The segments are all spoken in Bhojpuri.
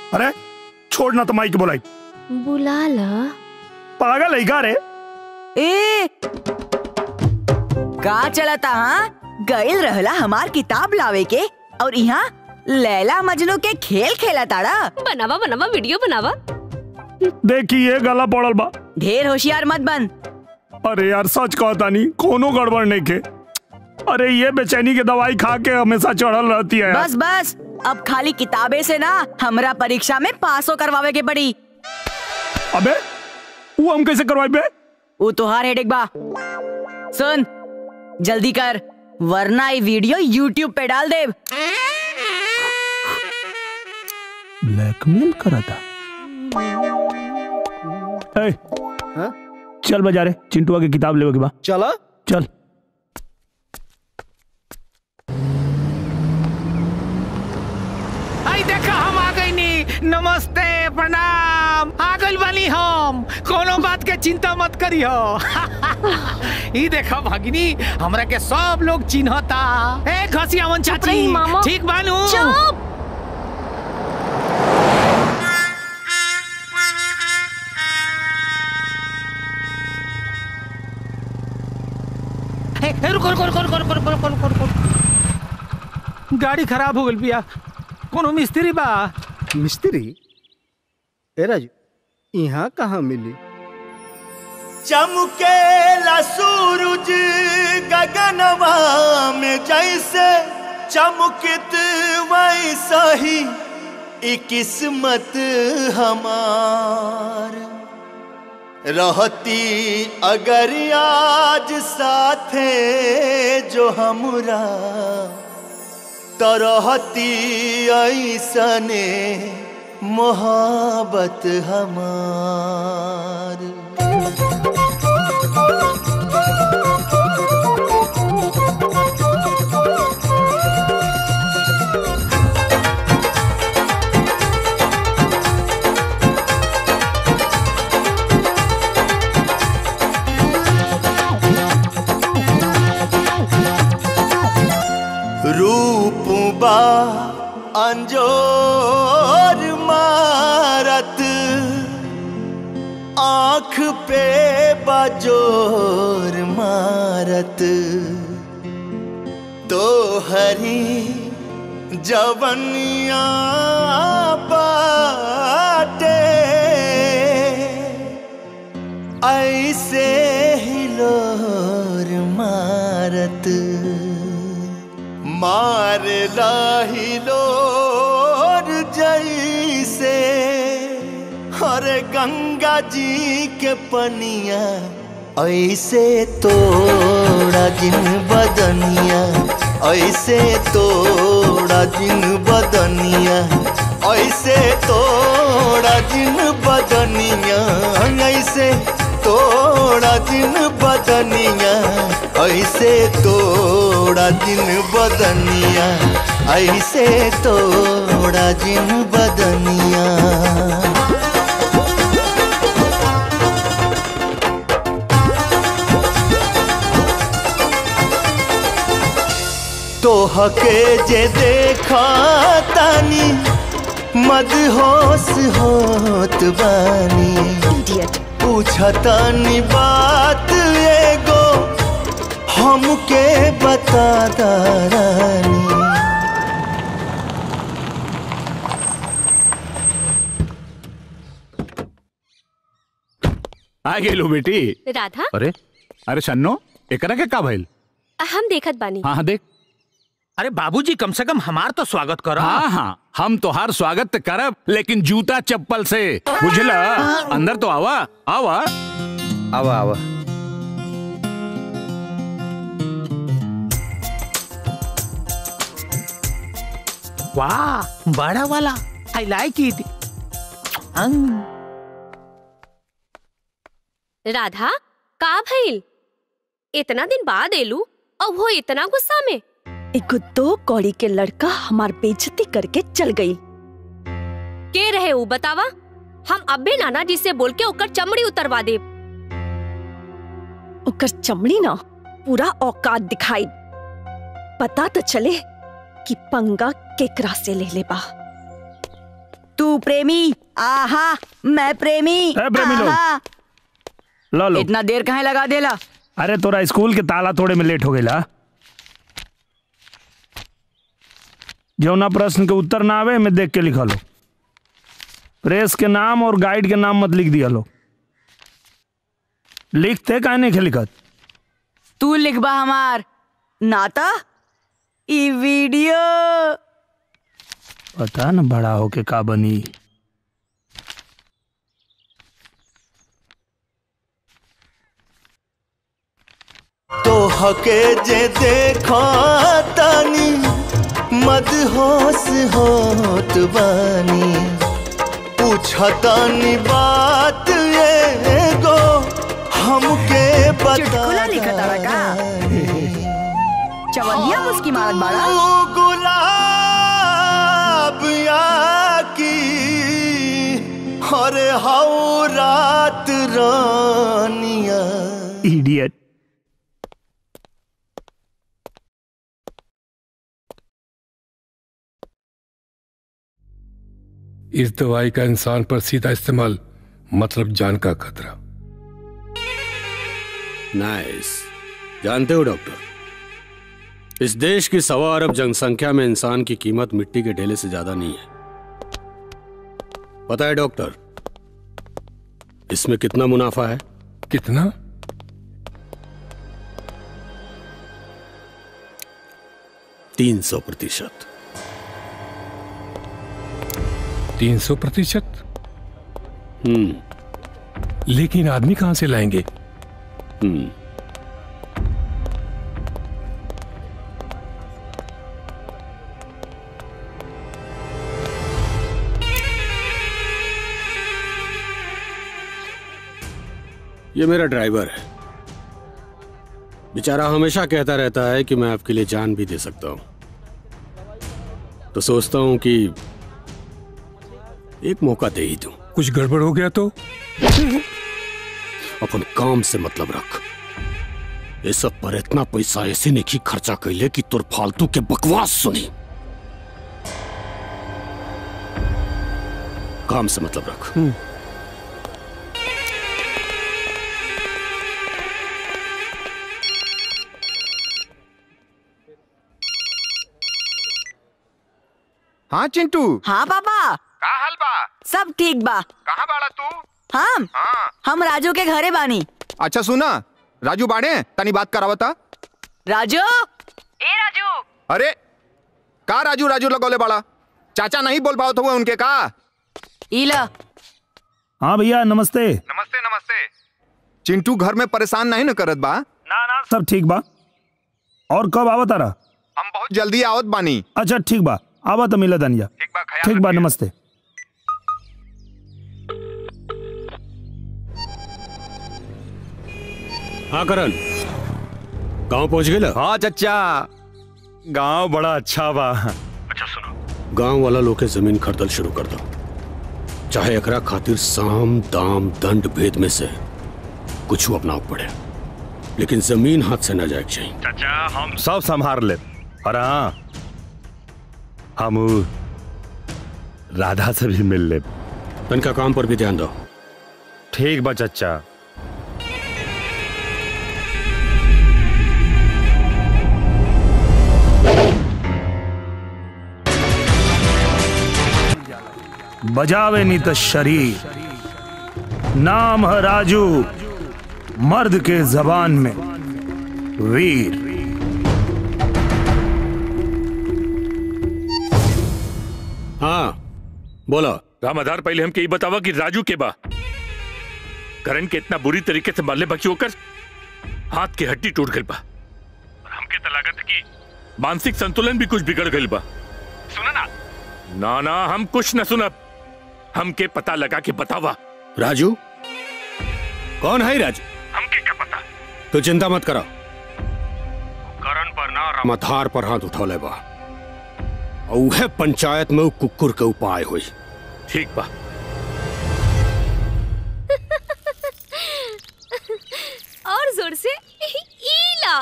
अरे छोड़ना तो माई के बुलाई। बुला ला। पागल है का रे? ए का चलता हाँ? गइल रहला हमार किताब लावे के और यहाँ लैला मजनू के खेल खेला ताड़ा। बनावा बनावा वीडियो बनावा। देखिए गला पड़ल बा। ढेर होशियार मत बन। अरे यार सच कहता नहीं, कोनो गड़बड़ नहीं के। अरे ये बेचैनी की दवाई खा के हमेशा चढ़ल रहती है। बस बस अब खाली किताबे से ना हमरा परीक्षा में पासो करवावे के पड़ी। अबे वो हम कैसे करवाई बे? वो तुहार हेडेक बा। सुन जल्दी कर वरना ये वीडियो YouTube पे डाल दे। ब्लैकमेल करा था। हाँ? चल बाजारे चिंटुआ की किताब लेवे के बा। चला चल। आई देखा हम आ गई नी। नमस्ते प्रणाम। आ गई बानी हम। कोनो बात के चिंता मत करियो। ई देखा भगिनी हमरा के सब लोग चिन्हता। ए घसियावन चाची ठीक बानू? चुप। रुको रुको रुको रुको रुको रुको रुको रुको। गाड़ी खराब हो गई बिया। कोनो मिस्त्री बा? मिस्त्री? ए राजू यहाँ कहाँ मिली? चमकेला सूरज गगनवा में जैसे चमकित वैसा ही ई किस्मत हमार रहती अगर आज साथे जो हमरा तो रहती ऐसने मोहब्बत हमार। रूप बा अंजोर मारत आँख पे बाजोर मारत तो हरी जवनिया बाटे ऐसे हिलोर मारत मार लाहिलोर जैसे हर गंगा जी के पनिया ऐसे तोड़ा जिन बदनिया ऐसे तोड़ा जिन बदनिया ऐसे तोड़ा जिन बदनिया ऐसे तोड़ा जिन बदनिया ऐसे तोड़ा जिन बदनिया ऐसे तोड़ा जिन बदनिया। तोहके जे देखा तानी मदहोश होत बानी पूछतानी बात एगो हमके बता दारानी। आ गेलो बेटी। राधा। अरे अरे सन्नो एकरा के का भइल? हम देखत बानी। हाँ देख। अरे बाबूजी कम से कम हमार तो स्वागत करो। हाँ हाँ हम तोहार स्वागत करब लेकिन जूता चप्पल से बुझला। अंदर तो आवा आवा आवा आवा। वाह बड़ा वाला आई लाइक इट। राधा का भइल? इतना दिन बाद एलू और वो इतना गुस्सा में? एगो दो कौड़ी के लड़का हमार बेइज्जती करके चल गई। के रहे वो बतावा? हम अबे नाना जी से बोल के ओकर चमड़ी उतरवा दे। ओकर चमड़ी ना पूरा औकात दिखाई। पता तो चले कि पंगा केकरा से ले ले बा। तू तू प्रेमी, आहा मैं प्रेमी, ए, प्रेमी लोग। आहा। लो इतना देर कहाँ लगा देला? अरे तोरा स्कूल के ताला तोड़े में लेट हो गया। जौना प्रश्न के उत्तर ना आवे मैं देख के लिखा लो। प्रेस के नाम और गाइड के नाम मत लिख दिया लो। लिखते काहे नहीं लिखत? तू लिखबा हमार नाता ई वीडियो। पता न बड़ा होके का बनी। तो हके जे देखा तानी मदहोश होत बानी, पूछतानी बात एगो हमके चुटकुला लिखत आवा का? चवनिया मुस्की मारत बाड़ा। गुलाब आकी हरे हाउ रात रानिया। इडियट। इस दवाई का इंसान पर सीधा इस्तेमाल मतलब जान का खतरा। नाइस। जानते हो डॉक्टर, इस देश की 1.25 अरब जनसंख्या में इंसान की कीमत मिट्टी के ढेले से ज्यादा नहीं है। पता है डॉक्टर, इसमें कितना मुनाफा है? कितना? 300%। 300%? लेकिन आदमी कहां से लाएंगे? ये मेरा ड्राइवर है। बेचारा हमेशा कहता रहता है कि मैं आपके लिए जान भी दे सकता हूं, तो सोचता हूं कि एक मौका दे ही दूं। कुछ गड़बड़ हो गया तो? अपन काम से मतलब रख। ये सब पर इतना पैसा ऐसे नहीं खर्चा कैले कि तुर फालतू के बकवास सुनी। काम से मतलब रख। हाँ चिंटू। हाँ पापा। का हाल बा? सब ठीक बा। कहाँ बाड़ा तू? हम राजू के घरे बानी। अच्छा सुना, राजू बाड़े तनी बात करावता। राजू, ए राजू। अरे का राजू राजू लगौले बाड़ा? चाचा नहीं बोल पाओ हुए उनके का? इला। हाँ भैया नमस्ते। नमस्ते नमस्ते। चिंटू घर में परेशान नहीं न करत बा? ना सब ठीक बा। और कब आवत तारा? हम बहुत जल्दी आवत बानी। अच्छा ठीक बा, आवा तो मिला दनिया। ठीक बा, नमस्ते। हाँ करण, गांव पहुंच गए? हाँ चचा, गांव बड़ा अच्छा बा। अच्छा सुनो, गांव वाला लोग के जमीन खरीदल शुरू कर दो। चाहे एकरा खातिर साम दाम दंड भेद में से कुछ अपनाव पड़े, लेकिन जमीन हाथ से न जाए चाहिए। चाचा हम सब संभाल ले। और हाँ, हम राधा से भी मिल ले। इनका काम पर भी ध्यान दो। ठीक बा चचा। बजावे नी तो शरीर। नाम है राजू, मर्द के जबान में वीर। हाँ बोलो। रामाधार, पहले हमके ये बतावा कि राजू के बा करण के इतना बुरी तरीके से मारले बकी होकर हाथ की हड्डी टूट गई बा। और हमके तो लागत कि मानसिक संतुलन भी कुछ बिगड़ गई बा। सुना ना? ना हम कुछ न सुनब। हमके पता लगा के बतावा। राजू कौन है? राजू हमके क्या पता। तो चिंता मत करो, करण पर ना रामाधार पर हाथ उठा ले बा। और पंचायत में कुकुर के उपाय हुई। ठीक बा। और जोर से ईला।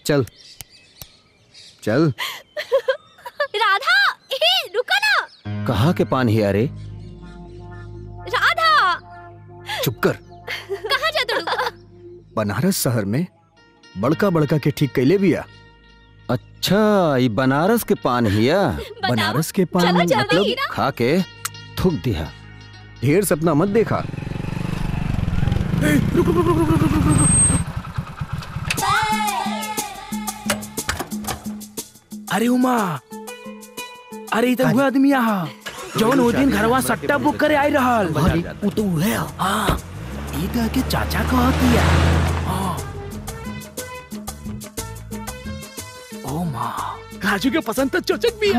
चल चल। राधा, रुका ना। कहाँ के पान हिया रे? राधा, चुप कर। कहाँ जाते हो? बनारस शहर में बड़का बड़का के ठीक कैले बिया। अच्छा, ये बनारस के पान हिया? बनारस के पान चलो जल्दी मतलब हीरा। खा के थूक दिया। ढेर सपना मत देखा। अरे उमा, अरे इधर वो आदमी यहाँ जौन वो दिन घरवा सट्टा बुक करे आई रहल। वो तो है। हाँ, इधर के चाचा कहा किया। हाँ। ओ माँ, राजू के पसंद तो चोचक भी है।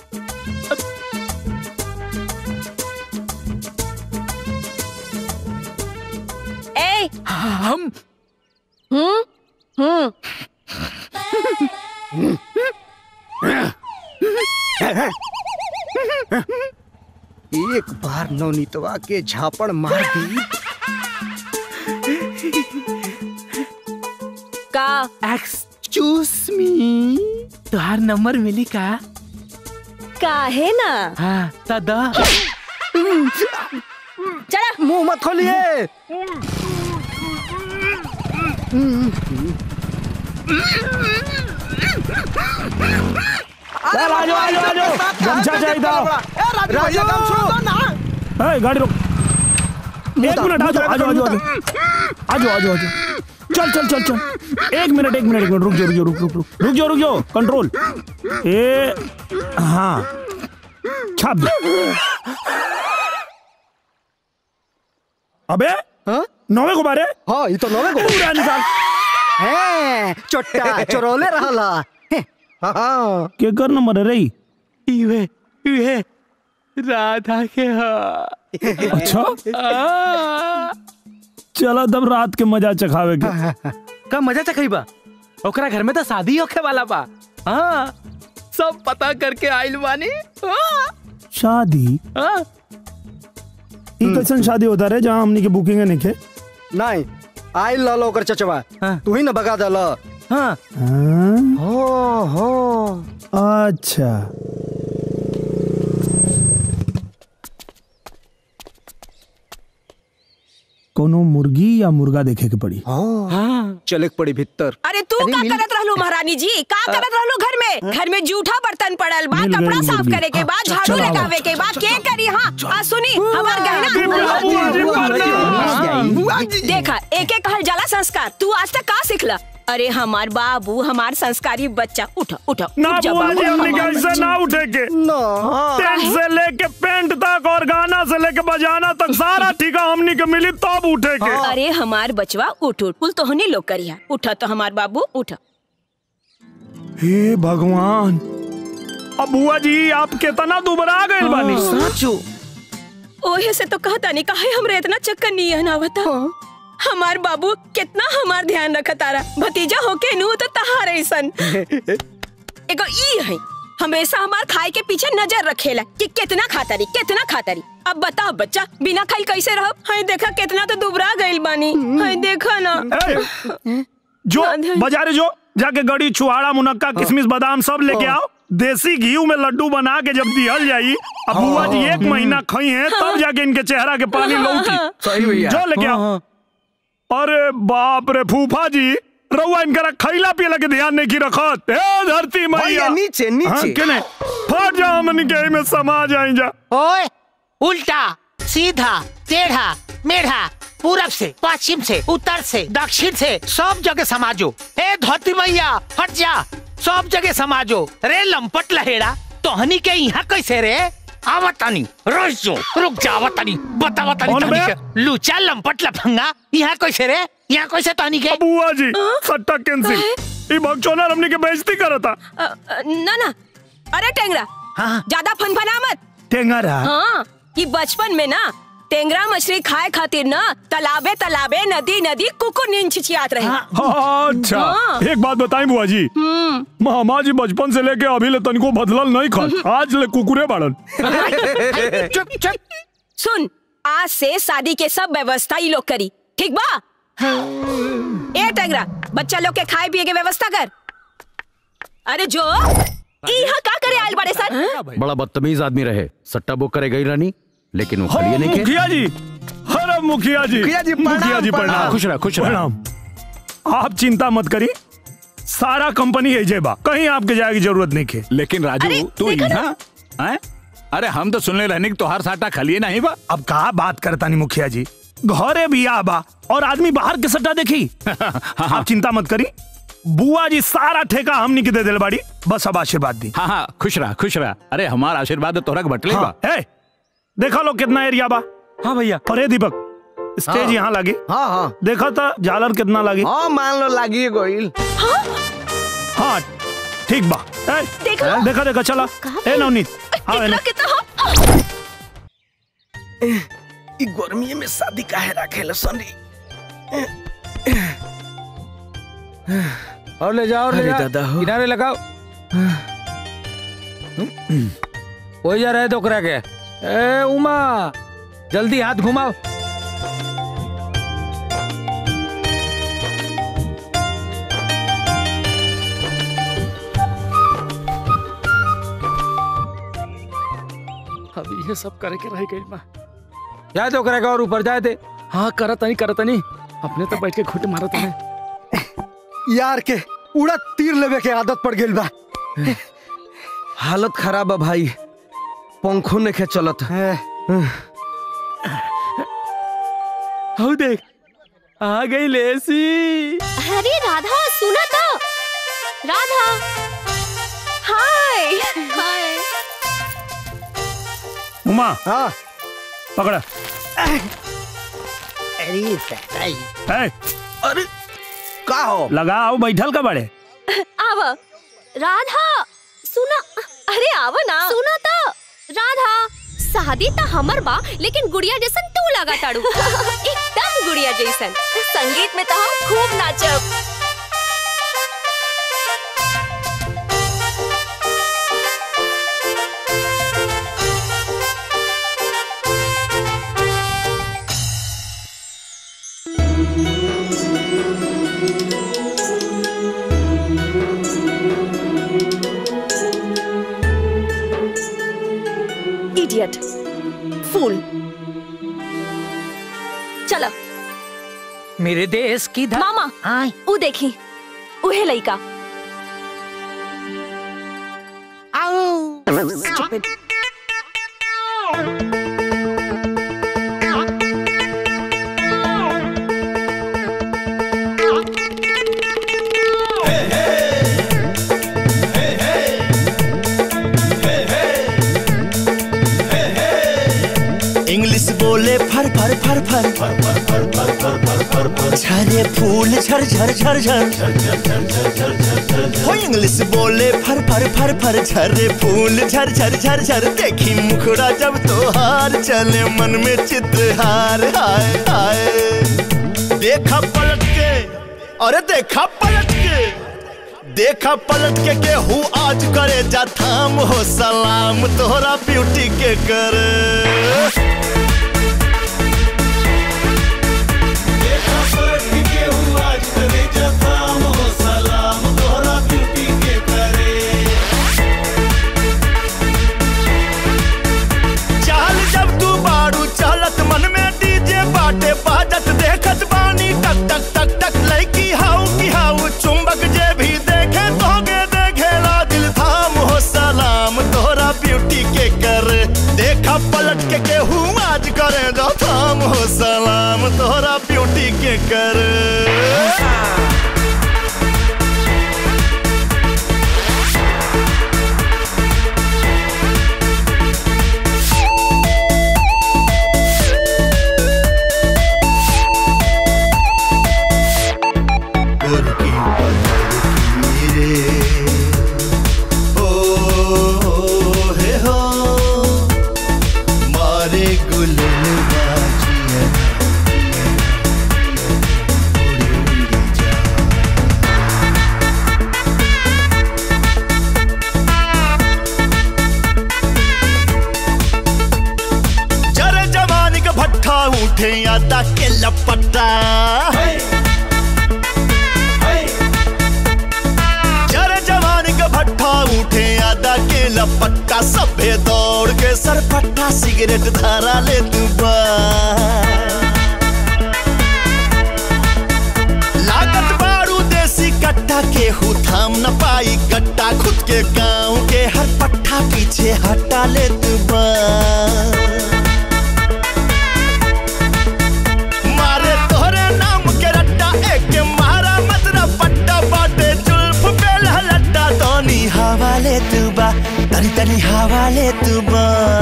ए, हम एक बार नवनीतवा के झापड़ मार दी। का एक्सक्यूज मी, तुहार नंबर मिली का? काहे ना? हाँ, दादा। चला मुंह मत खोलिए। आजो आजो आजो, गमछा चाहिए। गाड़ी रोक। एक मिनट, आजो आजो आजो आजो आजो आजो आजो। चल चल चल चल। एक मिनट रुक जाओ। कंट्रोल। हाँ, छाप दे। अबे नौवे को बारे। हाँ, ये तो नौवे को पूरा निकाल। चोट्टा चोरोले रहला। हाँ, क्या कर नंबर है रही? ये राधा के। अच्छा, चला तब रात के मजा चखावे के। का मजा चखाइबा? ओकरा घर में तो शादी होखे वाला बा। हाँ, सब पता करके आइल बानी। शादी? ई कैसन शादी होता रहे जहाँ हमनी के बुकिंग है निके? नहीं, आइल लालो कर चचवा। तू ही न भगा दला। हाँ। हो अच्छा, कोनो मुर्गी या मुर्गा देखे के पड़ी। हाँ, चले पड़ी भीतर। अरे तू का करत रहलू महारानी जी? का करत रहलू घर में? घर में जूठा बर्तन पड़ल बा, कपड़ा साफ करे के बाद, झाड़ू लगावे के बाद, के करी? हाँ, सुनी हमार गहना। देखा, एक एक कहल जाला संस्कार। तू आज तक का सिखला? अरे हमार बाबू, हमार संस्कारी बच्चा। उठा उठा ना बुआ जी, हमने कैसे ना उठेंगे। टेंट से लेके पेंट तक और गाना से लेके बजाना तक सारा ठीका हमनी के मिली तब उठेंगे। अरे हमार बचवा उठ उठ, पुल तो हनी लोग करिया। उठा तो हमार बाबू उठा। हे भगवान, अब बुआ जी आप कितना दुबरा गए बानी। सचो ओहे से तो कहता नहीं काहे हमरे इतना चक्कर नहीं है ना बता। हमार बाबू कितना हमार ध्यान रखा तारा। भतीजा होके नू तो तहार ऐसन। एगो ई है, हमेशा हमार खाए के पीछे नजर रखेला कि कितना खातारी। अब बताओ बच्चा, बिना खाई कैसे रहो? हाय देखा कितना तो दुबरा गइल बानी। हाय देखा ना। जो बाजारे जो जाके गड़ी, छुआड़ा, मुनक्का, किशमिश, बादाम सब लेके आओ। देसी घी में लड्डू बना के जब दिहल जाई, अब बुआ जी 1 महीना खाई हैं तब जाके इनके चेहरा के पानी लौटी। सही भैया। जो लेके आओ। अरे बाप रे फूफा जी, रउआ इनका खैला पियला के ध्यान नहीं की रखत। धरती मैया, नीचे नीचे केने फट जा, हमनी के में समा जाई जा। ओए, उल्टा सीधा टेढ़ा मेढ़ा, पूरब से पश्चिम से उत्तर से दक्षिण से सब जगह समाजो। ए धरती मैया हट जा, सब जगह समाजो। रे लंपट लहेड़ा, तोहनी के यहाँ कैसे रे? आवतानी रुक जा, आवतानी बतावतानी तोहनी के लूचा लंपट लफंगा यहाँ कैसे रे? यहाँ कैसे तोहनी के? बुआ जी सट्टा कैंसिल, ई भगचोना हमनी के बेइज्जती करता। ना अरे टेंगरा, ज्यादा फनफना मत। टेंगरा? हाँ, ये बचपन में ना टेंगरा मछली खाए खातिर ना तालाबे नदी कुकुर नींद छिछियात रहे। अच्छा, एक बात बताई बुआ जी, मामा जी बचपन से लेके अभी ले तनिको बदलल नहीं खा, आज ले कुकुरे बाड़न। चुप सुन, आज से शादी के सब व्यवस्था ये लोग करी, ठीक बा? ए टेंगरा, बच्चा लोग के खाए पिए के व्यवस्था कर। अरे जो यहाँ का करे आयल बड़े सर? बड़ा बदतमीज आदमी रहे, सट्टा बुक करे गई रानी, लेकिन वो खड़िए नहीं के। मुखिया जी, अरे मुखिया जी, मुखिया जी प्रणाम। खुश रहा, खुश रहा। आप चिंता मत करी, सारा कंपनी है जेबा, कहीं आपके जाए की जरूरत नहीं है। लेकिन राजू तू यहाँ, अरे हम तो सुनने रहने की तोहार साटा खलिए नहीं बा। अब कहा बात करता नहीं मुखिया जी, घरे भी आबा और आदमी बाहर के सट्टा देखी। आप चिंता मत करी, बुआ जी सारा ठेका हमनी के दे दिल बाड़ी, बस अब आशीर्वाद दी। हाँ हाँ खुश रहा, खुश रहा। अरे हमारा आशीर्वाद तोहरा के बटले बा। देखा लो कितना एरिया बा। हाँ भैया। अरे दीपक स्टेज यहाँ लगी। हाँ हाँ देखा था झालर कितना लगी। हाँ मान लो लगी गोइल। हाँ ठीक बा। देखा देखा देखा चला। ए नवनीत गर्मी में शादी काहे रखेला सनी। और ले जाओ, अरे दादा हो। किनारे लगाओ। कोई जा रहे तो करा के। ए उमा जल्दी हाथ घुमाओ। अभी ये सब करे के रह गई बा। जाए तो करेगा और ऊपर जाए थे। हाँ करत नहीं अपने तो बैठ के घुट मारत है यार के उड़ा तीर लेवे के आदत पड़ गई बा। हालत खराब है भाई, पंखों ने के चलत है। हो देख आ गई लेसी। अरे राधा सुना तो। राधा हाय हाय। उमा हाँ पकड़ा। अरे का हो लगाओ, बैठल का बड़े। आव राधा सुना। अरे आव ना सुना तो। राधा शादी तो हमर बा, लेकिन गुड़िया जैसन तू लगा ताड़ू। एकदम गुड़िया जैसन। संगीत में तो हम खूब नाचब। इडियट, फूल। चलो मेरे देश की मामा ऊ देखी, उहे लइका। Stupid. इंग्लिश बोले फर फर फर फर झरे फूल झर झर झर झर। हो इंग्लिश बोले फर फर फर फर झरे फूल झर झर झर झर। देखी मुखड़ा जब तोहार चले मन में चित्रहार। हाय हाय देखा पलट के, अरे देखा पलट के, देखा पलट के केहू आज करे जा थाम हो सलाम तोहरा ब्यूटी के करे। देखा पलट के केहू आज करे जा थाम हो सलाम तोहरा ब्यूटी के करे। चाल जब तू बाड़ू चलत मन में डीजे बाटे बाजत देखत बानी टक टक टक टक। लड़की हाउ की हाउ चुंबक जे भी देखे तोगे देखेला दिल थाम हो सलाम तोहरा ब्यूटी के करे। देखा पलट के केहू आज करे दो थाम हो सलाम तोहरा ब्यूटी के करे। उठे यादा के लपटा जरा जवानी का पट्टा सभे दौड़ के सरपट्टा सिगरेट धारा ले तू बा लागत बारू देसी कट्टा के हु थाम न पाई कट्टा खुद के गांव के हर पट्टा पीछे हटा ले तू बा मारे तोहरे नाम के रट्टा एक के मारा मतलब पट्टा बाटे जुल्फ पे लहलट्टा तनी हवा ले तू बा तनी तनी हवा ले तू बा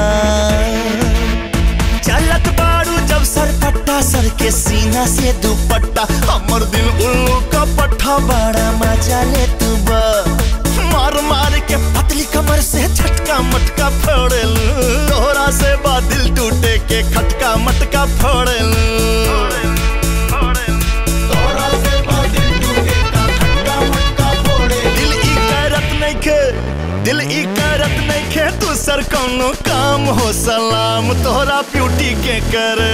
चलत बारू जब सर पट्टा सर के सीना से दुपट्टा हमर दिल उल्लू का पट्टा बड़ा मजा ले तू बा मार मार के पतली कमर से झटका मटका फोड़ल तोहरा से बा दिल टूटे के खटका मटका फोड़ल तोहरा से बा दिल टूटे का खटका मटका फोड़ल दिल ई करत नहीं खे तू सर कौनो काम हो सलाम तोहरा ब्यूटी के करे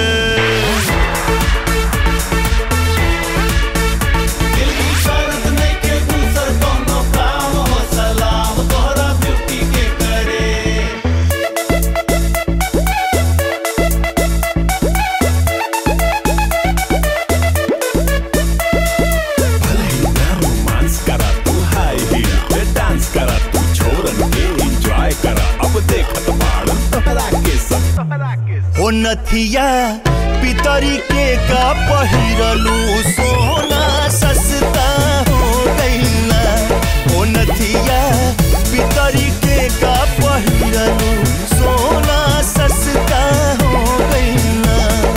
हो नथिया पितरी के का पहिरलू सोना सस्ता हो गईला हो नथिया पितरी के का पहिरलू सोना सस्ता हो गईला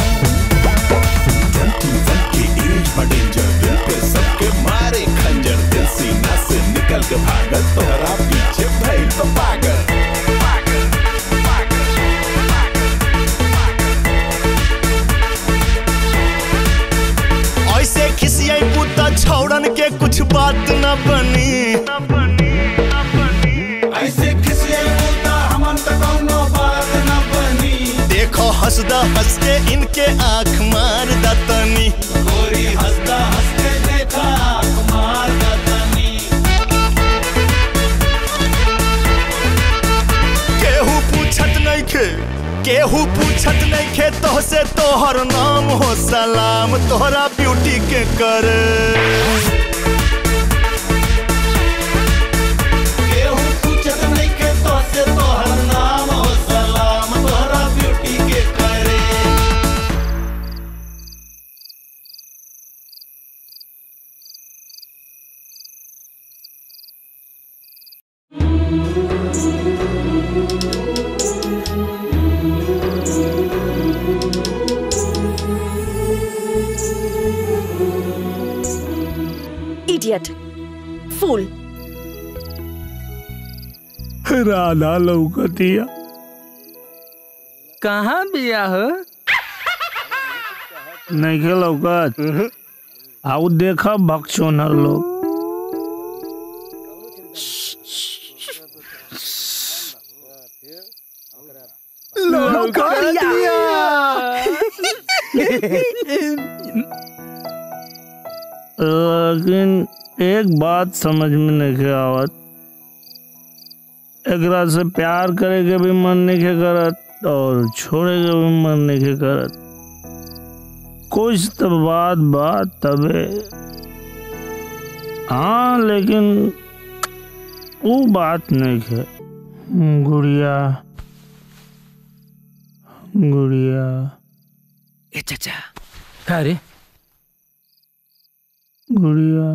दिल पे सबके मारे खंजर दिल सीना से निकल के भागल तोहरा पीछे भइल तो पागल ऐसे खिसियाई पुता छौड़न के कुछ बात न बनी ऐसे खिसियाई पुता हमन त कौनो बात न बनी देखो हंसदा हंस के इनके आंख मार दतनी गोरी हंसदा हंस के देखा आंख मार दतनी केहू पूछत नहीं खे केहू पूछत नहीं खे तो से तोहर नाम हो सलाम तोहरा ब्यूटी के करे केहू पूछत नहीं खे तो से तोहर नाम हो सलाम तोहरा ब्यूटी के करे इडियट फूल राधा लौकतिया कहाँ बिया हो नहीं के लौकत आउ देखा भक्षोनर लोग लेकिन एक बात समझ में नहीं आवत एकरा से प्यार करे के भी मन नहीं करत और छोड़े के भी मन नहीं करत कुछ तो बात तबे हाँ लेकिन वो बात नहीं है गुड़िया गुड़िया ए चाचा का रे गुड़िया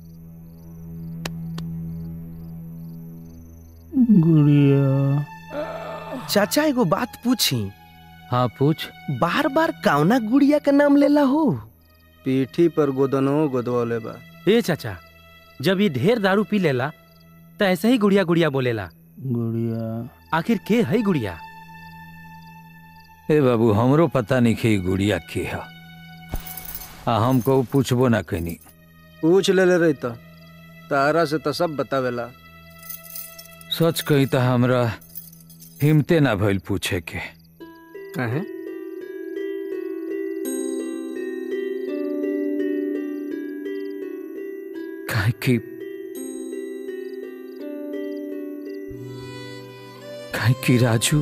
गुड़िया चाचा एगो बात पूछी हाँ पूछ बार बार कावना गुड़िया का नाम लेला हो पीठी पर गोदनो गोदवले बा ए चाचा जब ये ढेर दारू पी लेला तो ऐसे ही गुड़िया गुड़िया बोलेला गुड़िया आखिर के है गुड़िया ए बाबू हमरो पता नहीं कि गुड़िया के है हमको पूछबो ना कहीं पूछ ले रही तो तारा से तो सब बतावेला सच कही तो हमरा हिम्मते ना भइल पूछे के कहे काहे कि काहे कि राजू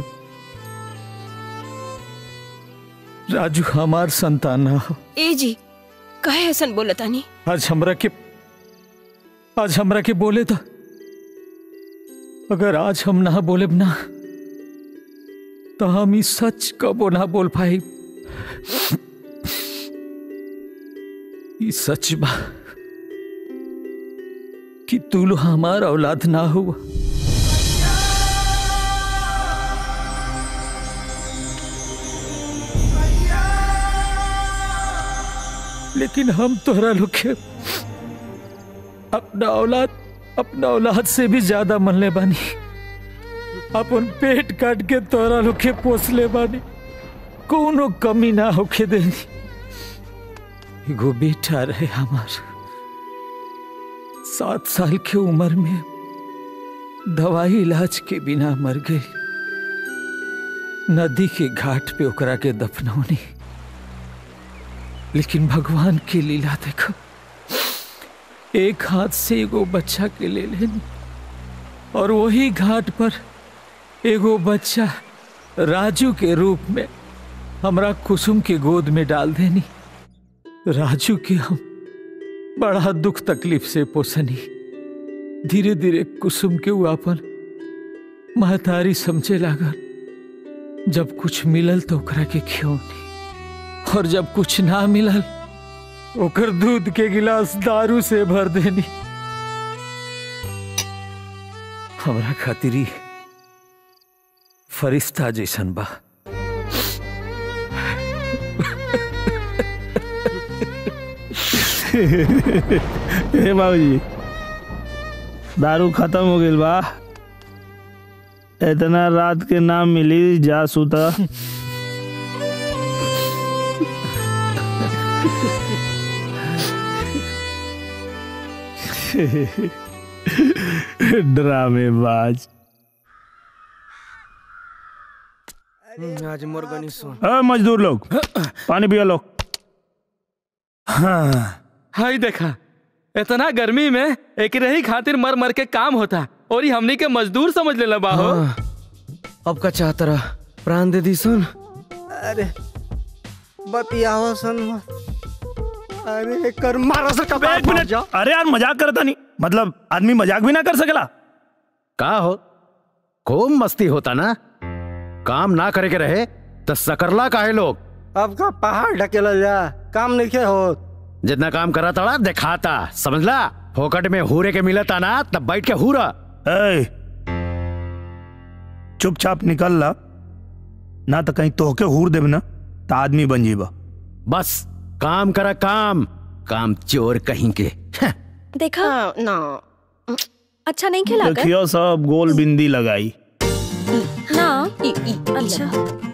हमार संतान ना हो। ए जी काहे ऐसन बोलतानी? आज हमरा के बोले था, अगर आज हम ना बोले ना तो हम ही सच कबो ना बोल पाए। ये सच बा कि तू लो हमार औलाद ना हुआ। लेकिन हम तोहरा लोग के अपना औलाद से भी ज्यादा मनले बानी। अपन पेट काट के तोहरा लोग के पोसले बानी, कोनो कमी ना होके देनी। एगो बेटा रहे हमार, 7 साल के उम्र में दवाई इलाज के बिना मर गई। नदी के घाट पे ओकरा के दफनौनी, लेकिन भगवान की लीला देखो, एक हाथ से एगो बच्चा के ले लेनी और वही घाट पर एगो बच्चा राजू के रूप में हमरा कुसुम के गोद में डाल देनी। राजू के हम बड़ा दुख तकलीफ से पोसनी। धीरे धीरे कुसुम के वो अपन महतारी समझे लागल। जब कुछ मिलल तो ओकरा के खियौनी, और जब कुछ ना मिलल ओकर दूध के गिलास दारू से भर देनी। हमरा खातिरी फरिश्ता जैसन बा। हे बाबूजी, दारू खत्म हो गई बा। इतना रात के नाम मिली, जा सुता। ड्रामेबाज। आज मुर्गनी सुन। मजदूर लोग पानी पिया लो। हाँ हाय देखा, इतना गर्मी में एक रही खातिर मर मर के काम होता और ये हमनी के मजदूर समझ लेला बाहो। अब का चाहता रहा प्राण दे दी सुन। अरे बतियाओ सुन। अरे कर मारा सर का। एक मिनट। अरे यार मजाक करता नहीं, मतलब आदमी मजाक भी ना कर सकेला का हो। खूब मस्ती होता ना, काम ना करे के रहे तो सकरला काहे लोग। अब का पहाड़ ढकेला जा, काम नहीं के हो। जितना काम करा था दिखाता, समझला। फोकट में हूरे के मिलता ना तब बैठ के हूरा। चुपचाप निकल ला, ना तो कहीं तोहके हूर देब ना तो आदमी बन जीबा। बस काम करा, काम चोर कहीं के। देखा ना अच्छा नहीं खिला कर? देखियो सब गोल बिंदी लगाई ना। अच्छा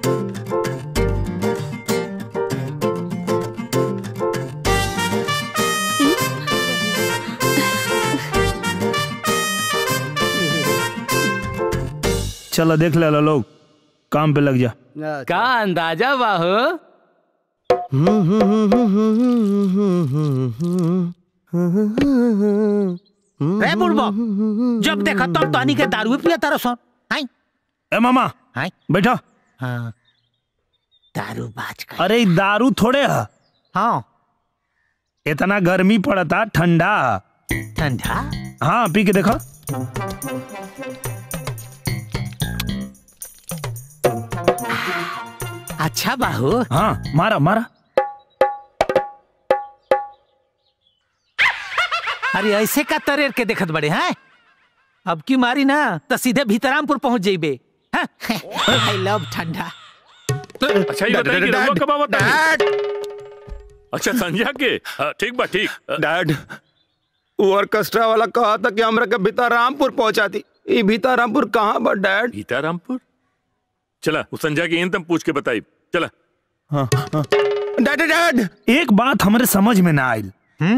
चलो देख ले लोग, काम पे लग जा। का अंदाजा बाहो। रे बुढ़बो, जब देखा तब तानी के दारू पिया तारा सन। हाय ए मामा, हाय बैठा। हाँ दारू बाज का। अरे दारू थोड़े है। हाँ इतना गर्मी पड़ता, ठंडा। ठंडा? हाँ पी के देखा। अच्छा बाहू। हाँ मारा मारा। अरे ऐसे का तरेर के देखत बड़े हैं। अब की मारी ना तो सीधे भीतरामपुर पहुंच जाइबे। आई लव ठंडा। अच्छा ये बताइए कि रहुआ कब आवता है? अच्छा संध्या के। ठीक बा ठीक। डैड वो ऑर्केस्ट्रा वाला कहा था कि हमरा के भीतरामपुर पहुंचाती। ये भीतरामपुर कहाँ बा डैड? भीतरामपुर चला, उस संध्या की तुम पूछ के बताई। चला। हाँ हाँ। डैड डैड एक बात हमारे समझ में ना आई।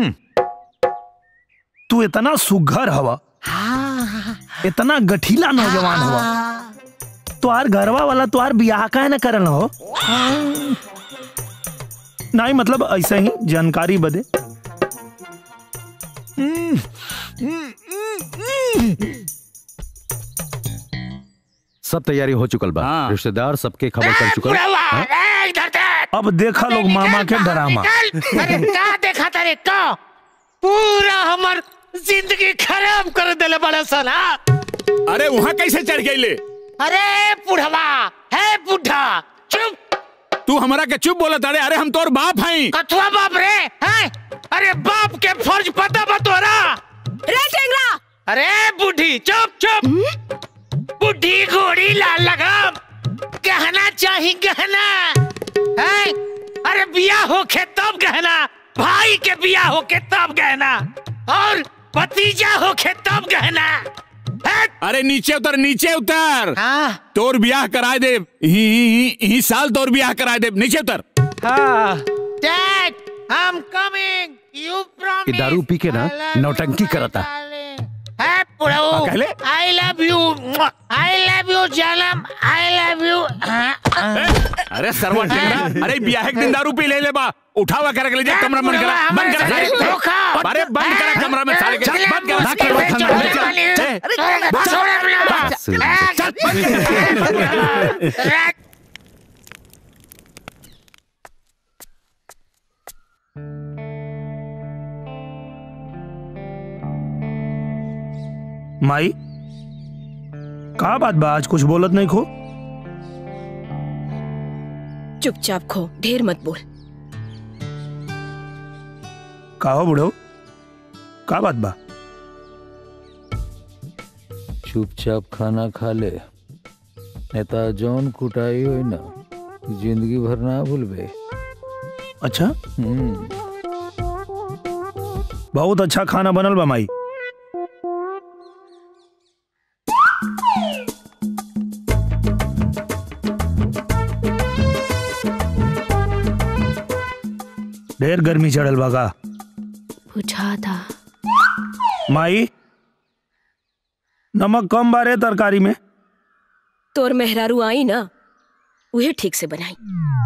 तू इतना सुघर हवा, इतना गठीला नौजवान हवा, तुहार घरवा वाला तुहार बियाह का न करल हो? नहीं मतलब ऐसे ही जानकारी बदे। सब तैयारी हो चुकल बा। रिश्तेदार सबके खबर कर चुकल। अब देखा लोग मामा के ड्रामा। अरे का देखा तारे का पूरा हमार जिंदगी खराब कर देले बड़ा सन। अरे वहाँ कैसे चढ़ गई ले? अरे बुढ़वा है बुढ़ा चुप। तू हमारा के चुप बोला तारे? अरे हम तोर बाप हैं। कथुआ बाप रे हैं? अरे बाप के फर्ज पता बतोरा रे टेंगरा। अरे बुढ़ी चुप चुप। बुढ़ी घोड़ी लाल लगाम गहना चाहिए गहना है। अरे बिया होके तब गहना, भाई के बिया होके तब गहना, और भतीजा होके तब गहना। अरे नीचे उतर नीचे उतर। तोर ब्याह कराए दे ही साल तोर ब्याह कराए दे। नीचे उतर। Dad I am coming you promise. दारू पी के ना नौटंकी करता। आई लव यू जानम आई लव यू। अरे सरवा टेंगरा, अरे ब्याह के दिन दारू पी ले बा। उठावा कर के ले जा कमरा बंद करा। बंद करा। अरे बंद करा कमरा में साले के बंद करा। माई का बात बा? आज कुछ बोलत नहीं खो। चुपचाप खो, ढेर मत बोल। का हो बुढ़ो, का बात बा? चुपचाप खाना खा ले, नेता जौन कुटाई हो ना जिंदगी भर ना भूलबे। अच्छा बहुत अच्छा खाना बनल बा माई। ढेर गर्मी चढ़ल बागा। पूछा था माई नमक कम बारे तरकारी में। तोर मेहरारू आई ना उहे ठीक से बनाई।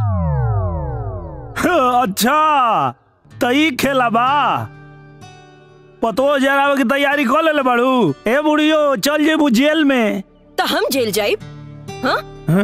अच्छा तई खेला बा। पतो जरा की तैयारी कर ले बाड़ू। ए बुढ़ियो चल जेबू जेल में। तो हम जेल जाइब? हाँ?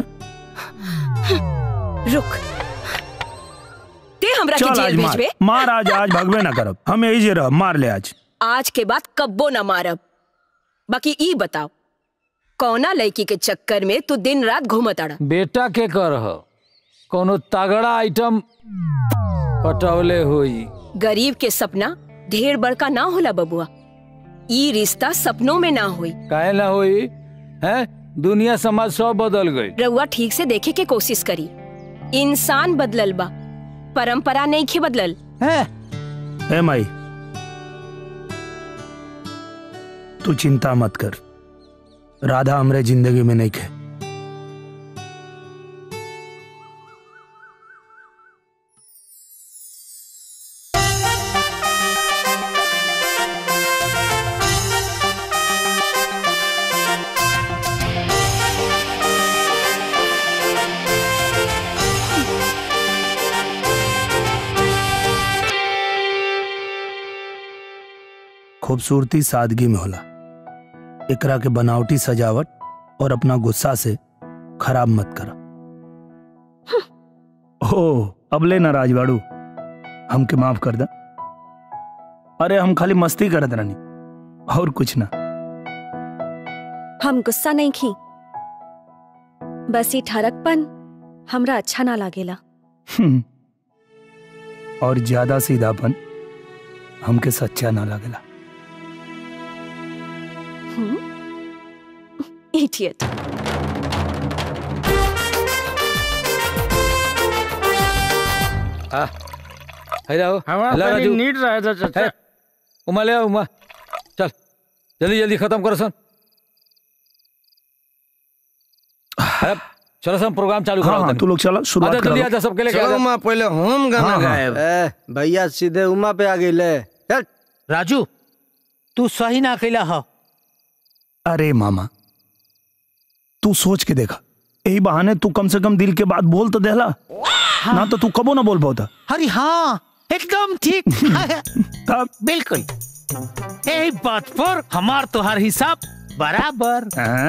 रुक ते हमरा के जेल भेजबे? मार आज भगवे ना करब। हम यही जे रह मार ले आज के बाद कब्बो ना मारब। बाकी ई बताओ कौना लड़की के चक्कर में तू दिन रात घूमत आड़ा? बेटा के कर कोनो तगड़ा आइटम पटौले हुई। गरीब के सपना ढेर बड़का ना होला बबुआ। ई रिश्ता सपनों में ना हुई। काहे ना हुई है? दुनिया समाज सब बदल गई। रउआ ठीक से देखे के कोशिश करी। इंसान बदलल बा, परंपरा नहीं खे बदलल है। ए माई तू चिंता मत कर, राधा हमरे जिंदगी में नहीं खे। खूबसूरती सादगी में होला। एकरा के बनावटी सजावट और अपना गुस्सा से खराब मत करा। ओ अब ले नाराज बाड़ू, हमके माफ कर दा। अरे हम खाली मस्ती करत रहनी और कुछ ना। हम गुस्सा नहीं की, बस ये ठरकपन हमरा अच्छा ना लागेला। और ज्यादा सीधापन हमके सच्चा ना लागेला। Idiot. नीट रहा था। उमा ले उमा, चल जल्दी जल्दी खत्म करो सन। चलो सन प्रोग्राम चालू करो। तू लोग चलो शुरुआत करो। जल्दी आजा सबके लिए। चलो उमा पहले हम गाना गाएब। भैया सीधे उमा पे आ गई। राजू तू सही ना कैला हो। अरे मामा तू सोच के देखा, यही बहाने तू कम से कम दिल के बात बोल तो देला। हाँ। ना तो तू कबो ना बोल पाता। अरे हाँ एकदम ठीक। बिल्कुल यही बात पर हमार तोहार हिसाब बराबर।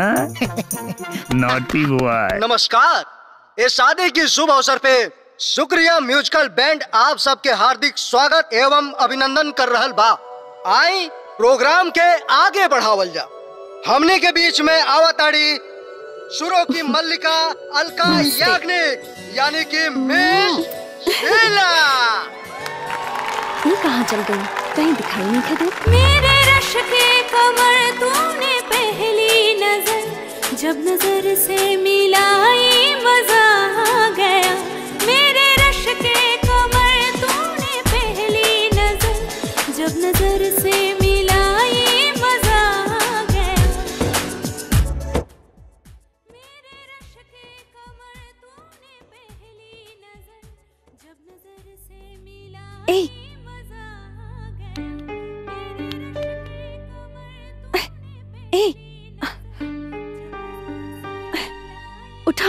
Naughty boy. नमस्कार। इस शादी की शुभ अवसर पे शुक्रिया म्यूजिकल बैंड आप सबके हार्दिक स्वागत एवं अभिनंदन कर रहल बा। आई प्रोग्राम के आगे बढ़ावल जा। हमने के बीच में आवताड़ी सुरों की मल्लिका अलका याग्निक यानी कि मिस शीला। ये कहाँ चल गई? कहीं दिखाई नहीं दे। मेरे रश के कमर तूने पहली नजर जब नजर से मिलाई मजा आ गया। मेरे रश के कमर तूने पहली नजर जब नजर से मिलाई मजा आ गया। मेरे रश के कमर तूने पहली नजर जब नजर से मिलाई मजा आ गया। ए, उठा।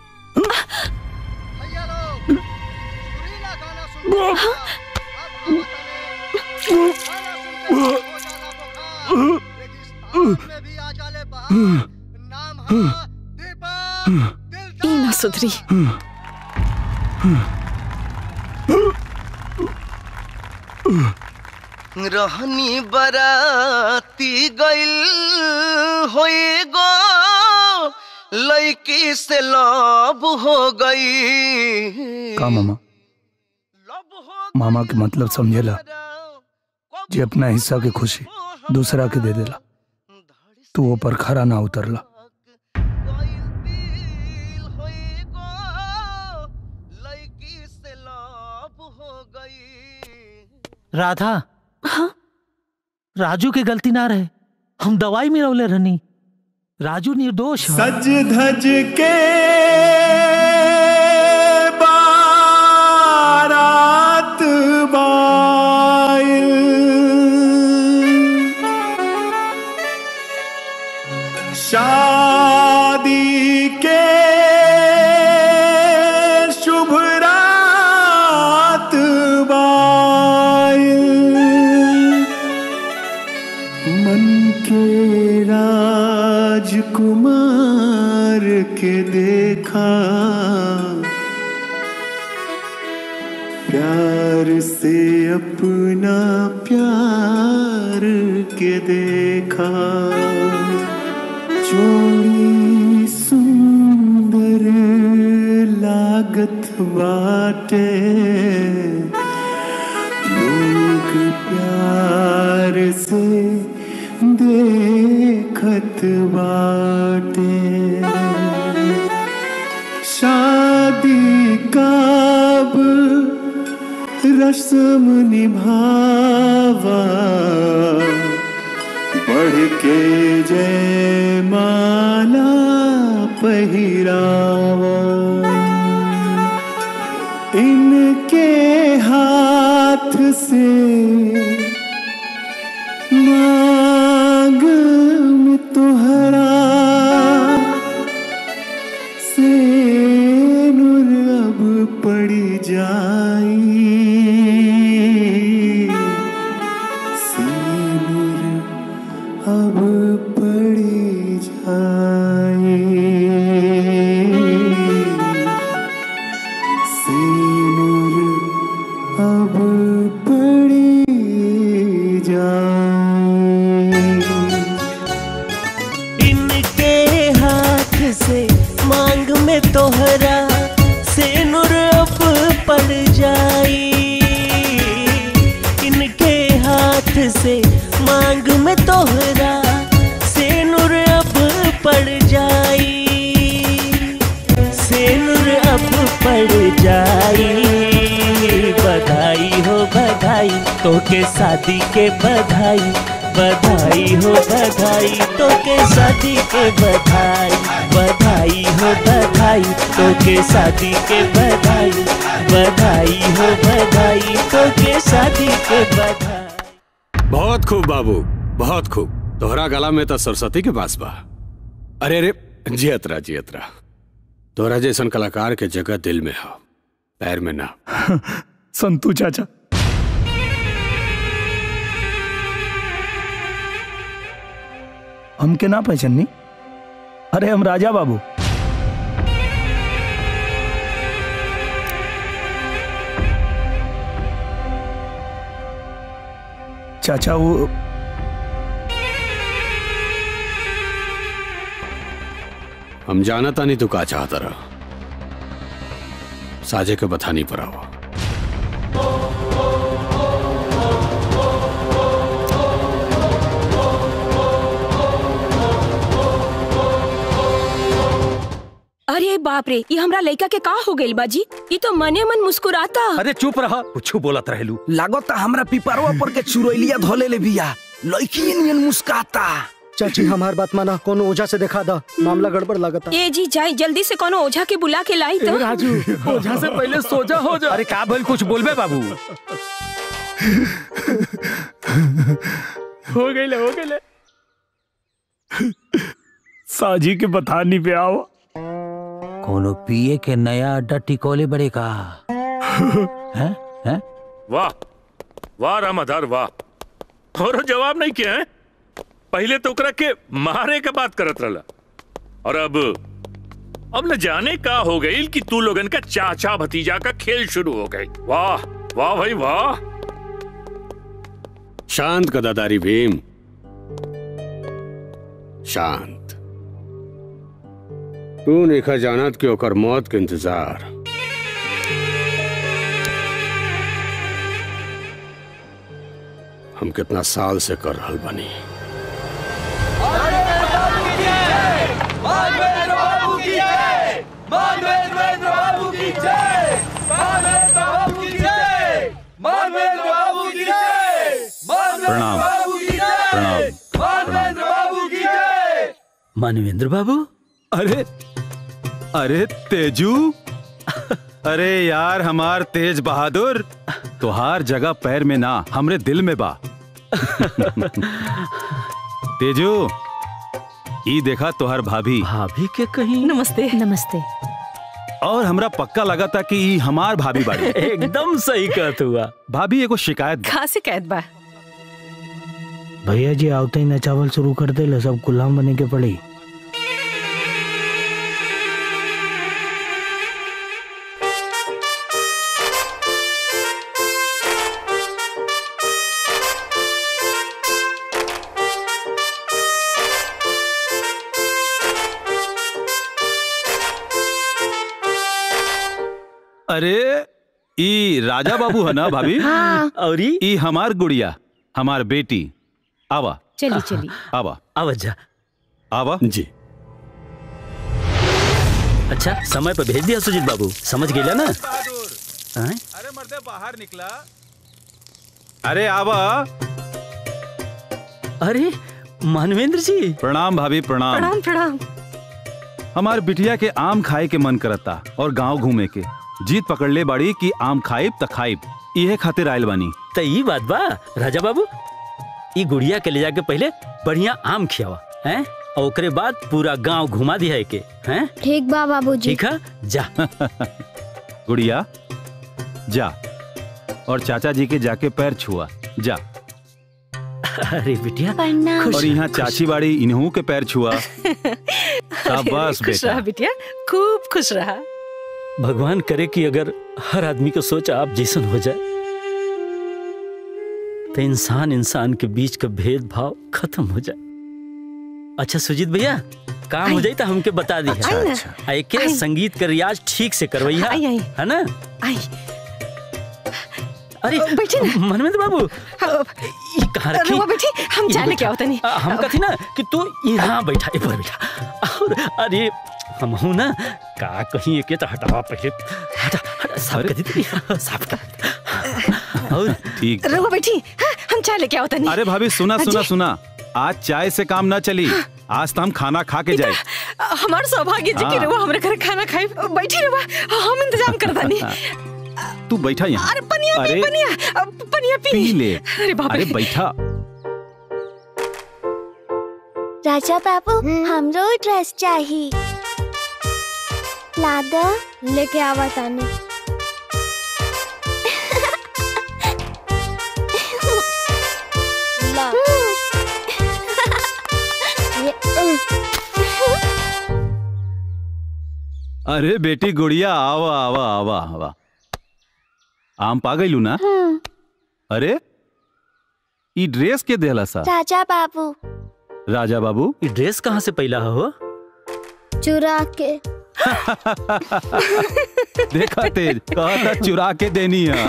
ना सुधरी। रहनी बराती गइल होई गो लड़की से लव हो गई। का मामा? मामा के मतलब समझेला जे अपना हिस्सा के खुशी दूसरा के दे देला, तू वो पर खरा ना उतरला। राधा। हाँ? राजू के गलती ना रहे, हम दवाई में रौले रहनी। राजू निर्दोष है। सज धज के बारात बाइल शादी के शुभ रात बाइल मन के राजकुमार के देखा प्यार से अपना प्यार के देखा जोड़ी सुंदर लागत बाटे लोग प्यार से देखत बाटे शादी काब रस्म निभावा बढ़ के जय माला पहिरावा इनके हाथ से मांग में तोहरा से नूर अब पड़ जाई से नूर अब पड़ जाई से नूर अब पड़ इनके हाथ से मांग में तोहरा से नूर अब पड़ जाई इनके हाथ से मांग में तोहरा से नूर अब पड़ जाई से नूर अब पड़ जाई बधाई हो बधाई तो के शादी के बधाई बधाई हो बधाई तो के शादी के बधाई बधाई हो बधाई तो के शादी के बधाई बधाई हो बधाई तो के शादी के बधाई। बहुत खूब बाबू, बहुत खूब। तोहरा गला में तो सरस्वती के पास बा। अरे अरे जियतरा जियतरा। तोहरा जैसन कलाकार के जगह दिल में हो, पैर में ना। संतू चाचा। हमके ना पहचानी? अरे हम राजा बाबू। चाचा वो हम जाना था नहीं, तू का चाहता रहा, साजे के बता नहीं पड़ा हुआ। अरे बाप रे, ये हमरा लड़का के का हो गइल बाजी? ये तो मने मन मुस्कुराता। अरे चुप रहा, कुछ बोलत रहलू। लागत हमरा पिपरवा पर के चुरैलिया धोले ले बिया, लड़की नियन मुस्काता। चाची हमार बात माना, कोनो ओझा से दिखा दा, मामला गड़बड़ लगता। ए जी जाई जल्दी से कोनो ओझा के बुला के लाई तो। राजू, ओझा से पहले सोजा हो जा। अरे का बोल, कुछ बोलबे बाबू? हो गए साजी के बतानी पे आओ। कोनो पिए के नया अड्डा टिकोले बड़े का हैं? हैं? वाह वाह रामाधार वाह, और जवाब नहीं किया है। पहले तो ओकरा के मारे के बात करत रहला, और अब न जाने का हो गई कि तू लोगन का चाचा भतीजा का खेल शुरू हो गई। वाह वाह भाई वाह। शांत गदाधारी भीम, शांत। तू नेखा जानत कि ओकर मौत के इंतजार हम कितना साल से कर रहल बानी। प्रणाम मानवेंद्र बाबू। अरे तेजू, अरे यार हमार तेज बहादुर, तुहार जगह पैर में ना हमरे दिल में बा। तेजू, ई देखा तुहार भाभी। भाभी के कहीं? नमस्ते। नमस्ते। और हमरा पक्का लगा था कि ई हमार भाभी बाड़ी। एकदम सही कहत हुआ। भाभी एगो शिकायत बा। कहाँ शिकायत बा? भैया जी आवते ही नचावल शुरू कर दे, सब गुलाम बने के पड़ी। अरे ई राजा बाबू है ना भाभी? हाँ। और ई हमार गुड़िया, हमार बेटी। आवा चली चली आवा आवा जा आवा जी। अच्छा समय पर भेज दिया सुजीत बाबू, समझ गया ना? अरे मर्दे बाहर निकला। अरे आवा। अरे मानवेंद्र जी। प्रणाम भाभी, प्रणाम। प्रणाम प्रणाम। हमार बिटिया के आम खाए के मन करता और गांव घूमे के। जीत पकड़ ले बाड़ी कि आम खाइब त खाइब, इहे खातिर आयल बानी। त ई बात बा राजा बाबू, ई गुड़िया के ले जाके पहले बढ़िया आम खियावा हैं, और ओकरे बाद पूरा गांव घुमा दिया के हैं। ठीक बा बाबूजी। ठीक है जा। गुड़िया जा, और चाचा जी के जाके पैर छुआ जा। अरे बिटिया और यहाँ चाची बाड़ी, इन्हों के पैर छुआ। शाबाश खुश रहा बिटिया, खूब खुश रहा। भगवान करे कि अगर हर आदमी को सोच आप जैसन हो जाए तो इंसान इंसान के बीच का भेदभाव खत्म हो जाए। अच्छा सुजीत भैया, काम हो जाए तो हमके बता दी। अच्छा। के संगीत का रियाज ठीक से करवैया, है ना? अरे मनवेंद्र बाबू कहाँ रखी? बैठी, हम जाने क्या होता नहीं। हम कथी ना कि तू यहाँ बैठा, एक बार बैठा। और अरे हम हूँ ना का कहीं एक तो हटावा पहले, हटा हटा साफ कर दी, साफ कर। और ठीक रहो बैठी, हम चाय लेके आओ तनी। अरे भाभी सुना सुना सुना, आज चाय से काम ना चली, आज तो हम खाना खा के जाए। हमार सौभाग्य जी के रहो हमरे घर खाना खाए। बैठी रहो, हम इंतजाम कर दानी। तू बैठा यहाँ। अरे पनिया पी, पनिया पी ले। अरे बाप रे। अरे बैठा। राजा बाबू हमरो ड्रेस चाहिए, लादा लेके आवा तानी। ला। ये अरे बेटी गुड़िया आवा आवा आवा आवा। आम पा गई ना? अरे ई ड्रेस के देहला सा? राजा बाबू। राजा बाबू ई ड्रेस कहाँ से पहला हो? चुरा के। देखा तेज, कहा था चुरा के देनी है।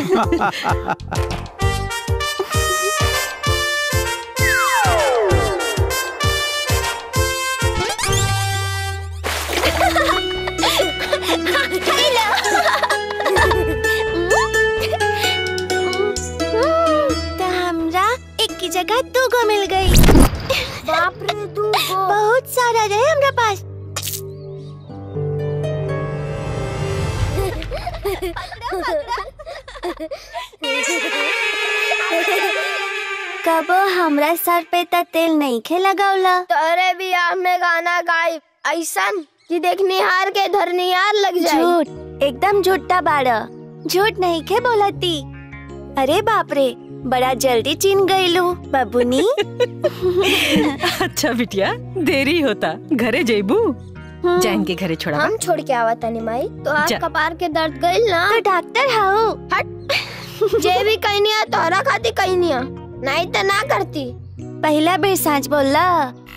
जगह दूगो मिल गई। बाप रे दूगो। बहुत सारा रहे हमरा पास। कबो हमरा सर पे त तेल नहीं खे लगावला। तोरे बियाह में गाना गाई ऐसन कि देखनिहार के धरनिहार लग जाए। झूठ, एकदम झूठा बाड़ा। झूठ नहीं खे बोलती। अरे बाप रे, बड़ा जल्दी चिन गईलू बबुनी। अच्छा बिटिया, देरी होता, घरे जेबू। जान के घरे छोड़ा। हम छोड़ के आवा तनी माई। तो आज कपार के दर्द गईल ना? तो डॉक्टर हाउ। हट। जे भी कहनिया तोरा खाती कहनिया, नहीं तो ना करती। पहला बेर सांच बोलला।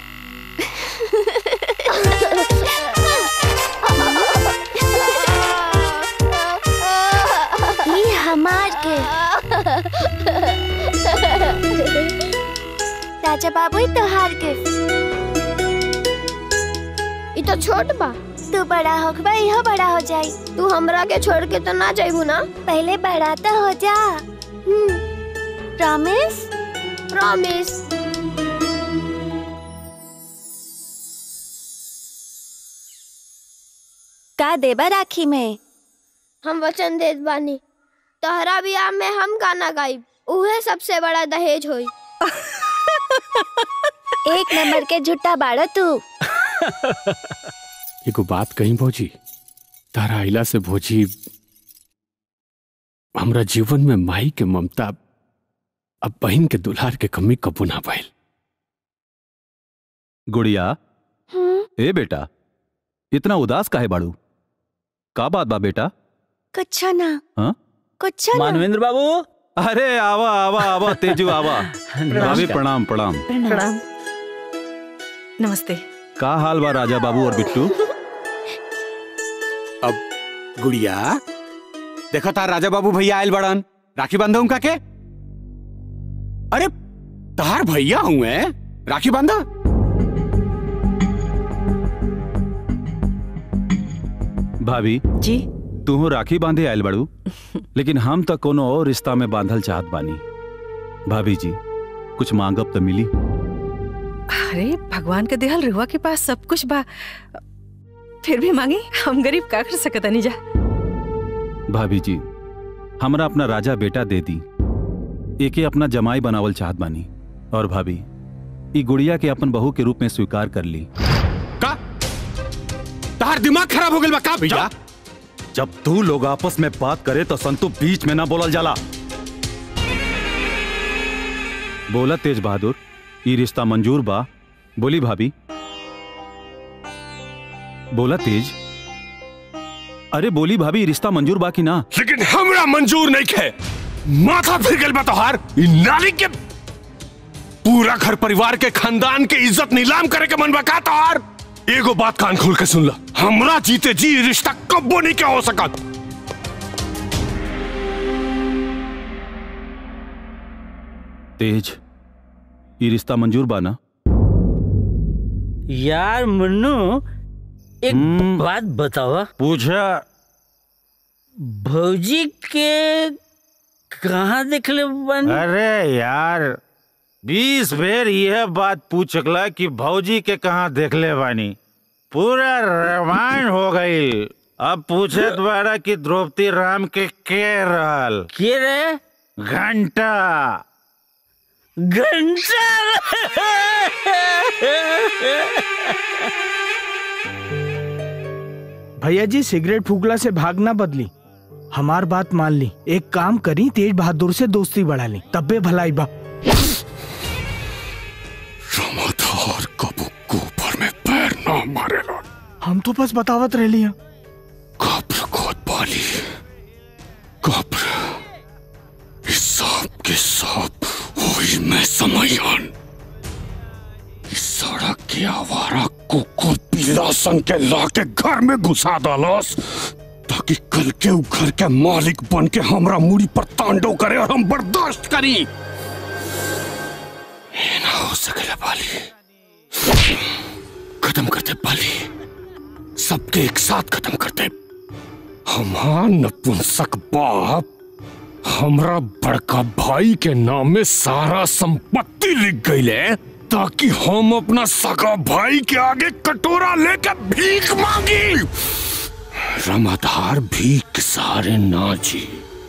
ये हमार के। राजा बाबू तोहार के। ये तो छोट बा। तू बड़ा होखबा, इहो बड़ा हो जाई। तू हमरा के छोड़ के तो ना जाइबू ना? पहले बड़ा तो हो जा। प्रॉमिस? प्रॉमिस। का देबा राखी में? हम वचन देत बानी, तोहरा बियाह में हम गाना गाइब, उहे सबसे बड़ा दहेज होई। एक नंबर के झूठा बाड़ा तू। एगो बात कहीं भौजी, तारा आइला से भौजी हमरा जीवन में माई के ममता अब बहन के दुलार के कमी कबू ना भइल। गुड़िया, ए बेटा, इतना उदास काहे बाड़ू? का बात बा बेटा? कुछ ना। हाँ? कुछ ना। मानवेंद्र बाबू। अरे आवा आवा आवा तेजू आवा। भाभी प्रणाम प्रणाम। प्रणाम। नमस्ते। का हाल बा राजा बाबू और बिट्टू? अब गुड़िया देखो तार राजा बाबू भैया आयल बड़न, राखी बांधो उनका के। अरे तार भैया हुए, राखी बांधा। भाभी जी, तू हो राखी बांधे आयल बड़ू, लेकिन हम तो कोनो और रिश्ता में बांधल चाहत बानी। भाभी जी कुछ मांगब तो मिली? अरे भगवान के देहल रुआ के पास सब कुछ बा, फिर भी मांगी। हम गरीब का कर सकता नहीं जा। भाभी जी हमरा अपना राजा बेटा दे दी, एके अपना जमाई बनावल चाहत बानी। और भाभी ई गुड़िया के अपन बहू के रूप में स्वीकार कर ली। का तार दिमाग खराब हो गया बा का भैया? जब तू लोग आपस में बात करे तो संतु बीच में ना बोलल जाला। बोला तेज बहादुर, ये रिश्ता मंजूर बा? बोली भाभी। बोला तेज। अरे बोली भाभी, रिश्ता मंजूर बा कि ना? लेकिन हमरा मंजूर नहीं है। माथा फिर गल बा तोहार। नाली के पूरा घर परिवार के खानदान के इज्जत नीलाम करे के मन बा का तोहार? एगो बात कान खोल के सुन ला, हमरा जीते जी रिश्ता कब्बो नहीं क्या हो सकत। तेज, ये रिश्ता मंजूर बा ना? यार मुन्नू, एक बात बतावा। पूछा। भौजी के कहाँ देखले बन? अरे यार 20 बेर यह बात पूछ सकला कि भौजी के कहाँ देखले बानी। पूरा रामायण हो गई। अब पूछत बारा कि द्रौपदी राम के रहल? के रे? घंटा। भैया जी सिगरेट फूकला से भागना बदली, हमार बात मान ली। एक काम करी, तेज बहादुर से दोस्ती बढ़ा ली, तब्बे भलाई बा। कबू ऊपर में पैर ना मारेला। हम तो बस बतावत रह लिया। के आवारा कुकुर पिल्ला संग के लाके घर में घुसा डालस ताकि कल के उ घर के मालिक बन के हमरा मुड़ी पर तांडव करे और हम बर्दाश्त करी। ये ना हो सकेला बाली। खत्म करते बाली, सबके एक साथ खत्म करते। हमार नपुंसक बाप हमरा बड़का भाई के नाम में सारा संपत्ति लिख गईले ताकि हम अपना सगा भाई के आगे कटोरा लेकर भीख मांगी। रमाधार भीख के सहारे ना जी।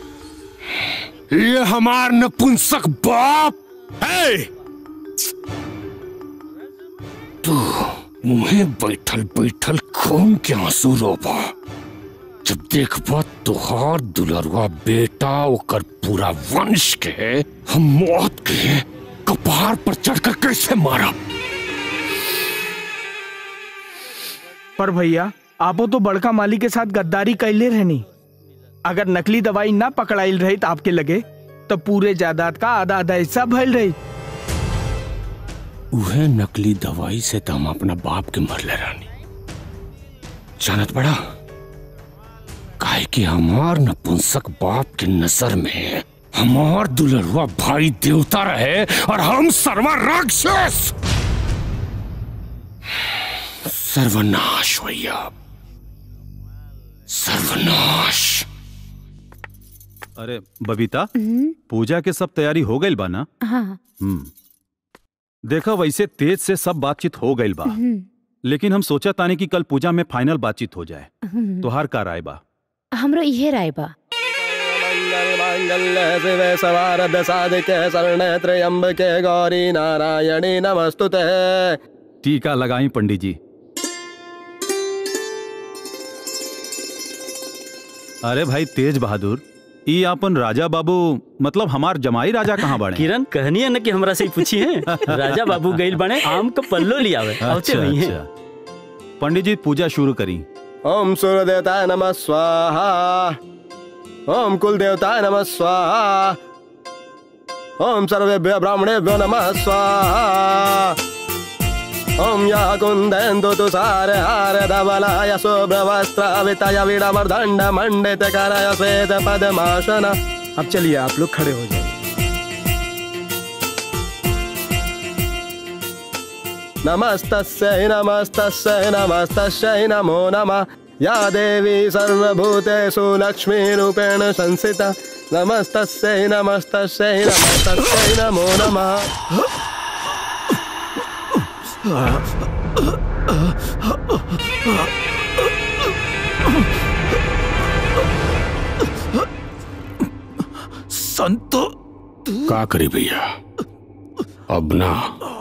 ये हमार नपुंसक बाप है। तू मुहे बैठल बैठल खून के आंसू रोबा। जब देखबा तुहार दुलरुआ बेटा ओकर पूरा वंश के हम मौत के कपार पर चढ़कर कैसे मारा। पर भैया आपो तो बड़का माली के साथ गद्दारी कैले रहनी। अगर नकली दवाई ना पकड़ाइल रही तो आपके लगे तो पूरे जायदाद का आधा आधा हिस्सा भइल रही। उहे नकली दवाई से तो हम अपना बाप के मरले रानी। जानत बड़ा काहे कि हमार नपुंसक बाप के नजर में हमार दुलरुआ भाई देवता रहे और हम सर्व राक्षस। सर्वनाश भैया, सर्वनाश। अरे बबीता, पूजा के सब तैयारी हो गई बा ना? हाँ। देखा वैसे तेज से सब बातचीत हो गई बा, लेकिन हम सोचा ताने कि कल पूजा में फाइनल बातचीत हो जाए। तोहार का राय बा? हमरो इहे राय बा। शिवे सवारद साधिके शरणे त्र्यंबके गौरी नारायणी नमस्तुते। टीका लगाई पंडित जी। अरे भाई तेज बहादुर, ई अपन राजा बाबू मतलब हमार जमाई राजा कहाँ बने? किरण कहनी है ना कि हमरा से पूछी है। राजा बाबू गइल बने आम का पल्लो लियावे। अच्छा। पंडित जी पूजा शुरू करी। ओम सूर्य देवताय नमः स्वाहा। ओम कुल देवताय नमः स्वाहा। ओम सर्वेभ्यो ब्राह्मणेभ्यो नमः स्वाहा। ओम या कुंदेन्दु तुषार हार धवलाय शुभ्रवस्त्राविताय वीणवर्धंड मंडित कराय श्वेत पद्मासन। अब चलिए आप लोग खड़े हो जाइए। नमस्तस्यै नमस्तस्यै नमस्तस्यै नमो नमः। या देवी सर्वभूतेषु लक्ष्मीरूपेण संस्थिता। नमस्तस्यै नमस्तस्यै नमस्तस्यै नमो नमः। संतो का करी भैया, अब ना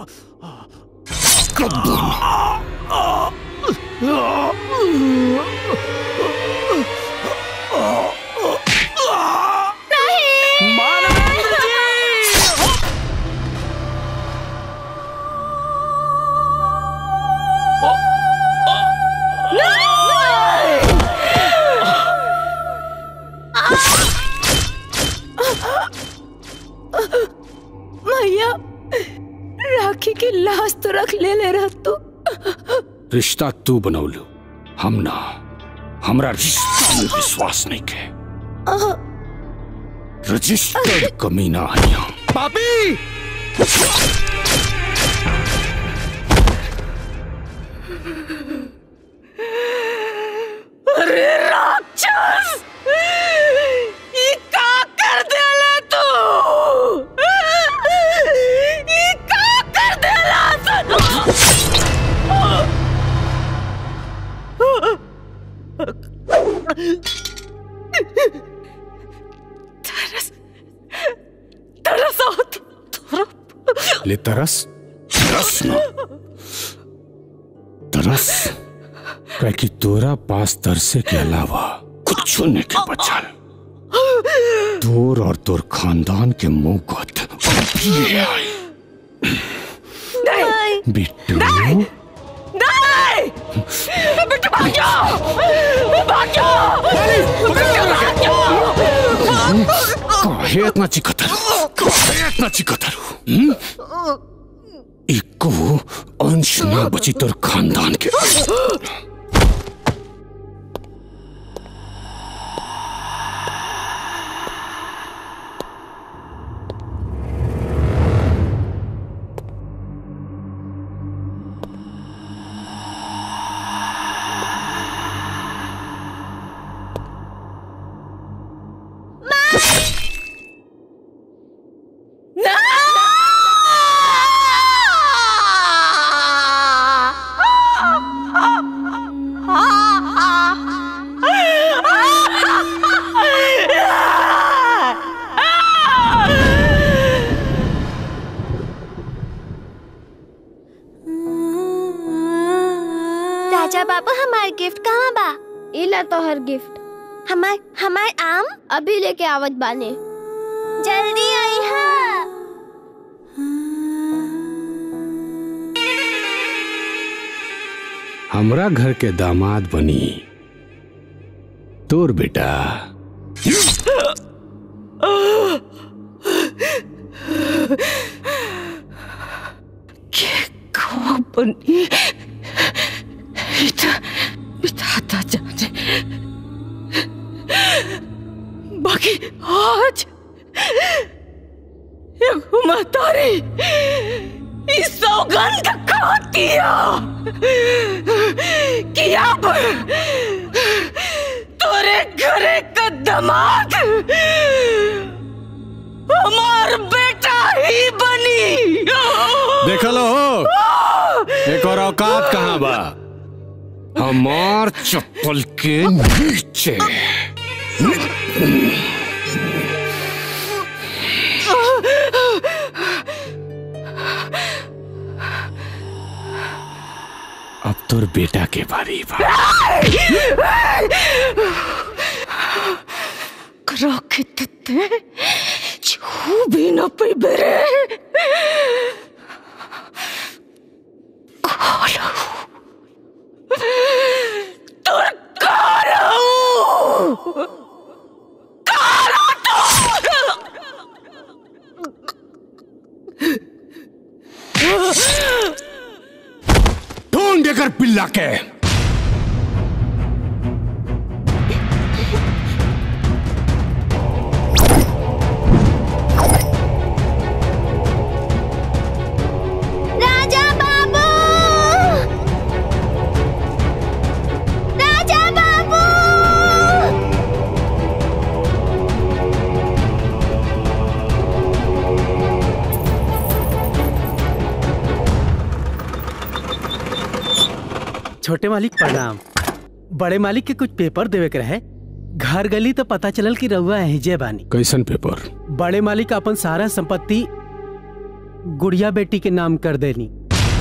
भैया राखी की लाश तो रख ले रहा तू। रिश्ता तू बनौलू, हम ना। हमरा रिश्ता में विश्वास नहीं के। रजिस्टर्ड कमीना है यहाँ। पापी! अरे राक्षस! ये का कर देला तू? ये का कर देला तरस तरस ले तरस तरस ना तरस कह कि तोरा पास तरसे के अलावा कुछ नहीं के बचल। तोर और तोर खानदान के मुंह को बिट्टू नहीं! बिट्टू भाग जाओ! भाग जाओ! भाग जाओ! काहे इतना चिकतर? काहे इतना चिकतर? इको अंश ना बची तोर खानदान के। राजा बाबू हमार गिफ्ट कहाँ बा? इला तोहर गिफ्ट। हमार आम अभी लेके आवत बाने। जल्दी आई हा। हमरा घर के दामाद बनी तोर बेटा। बनी बिताता जाने, बाकी आज महतारी इस सौगंध खाती कि अब तोरे घरे का दामाद हमार बेटा ही बनी। देख लो एक और औकात कहाँ बा हमार चप्पल के नीचे। अब तोर बेटा के बारी बा। छू भी न पे बेरे ढूंढ देकर पिल्ला के। राजा बाबू, राजा बाबू। छोटे मालिक प्रणाम। बड़े मालिक के कुछ पेपर देवे के रहे, घर गली तो पता चलल कि रउआ एहिजे बानी। कैसन पेपर? बड़े मालिक अपन सारा संपत्ति गुड़िया बेटी के नाम कर देनी।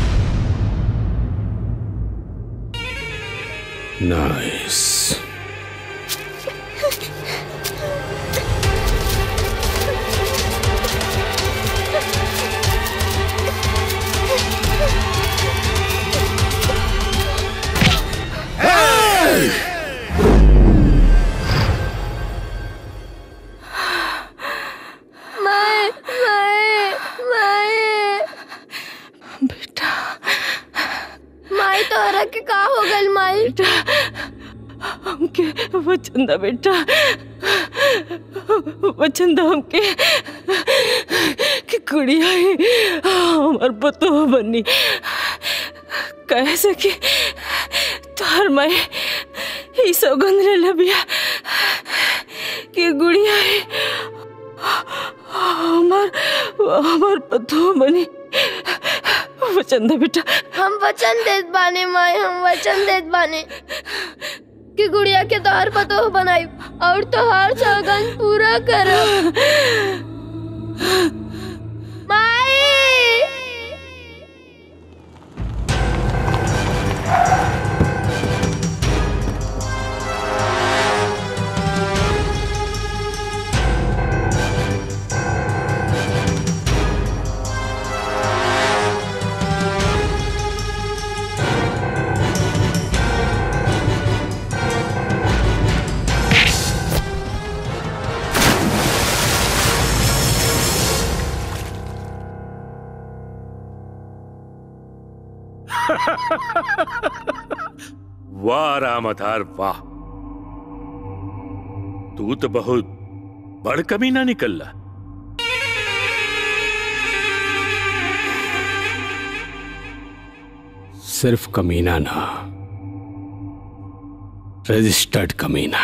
नाइस। माई तोहरा के का हो गइल माई? हमके वचंदा बेटा, वचंदा हमके कि गुड़िया ही हमार बतो बनी। कैसे कि तोहर माई ही सौगंध ले लबिया कि गुड़िया ही हमार बतो बनी। वचन दे बेटा। हम वचन देत बानी माई, हम वचन देत बानी कि गुड़िया के तोहर पतो बनाई और तोहर सौगंध पूरा करब। माई वाह रामधार वाह, तू तो बहुत बड़ कमीना निकल। सिर्फ कमीना ना, रजिस्टर्ड कमीना।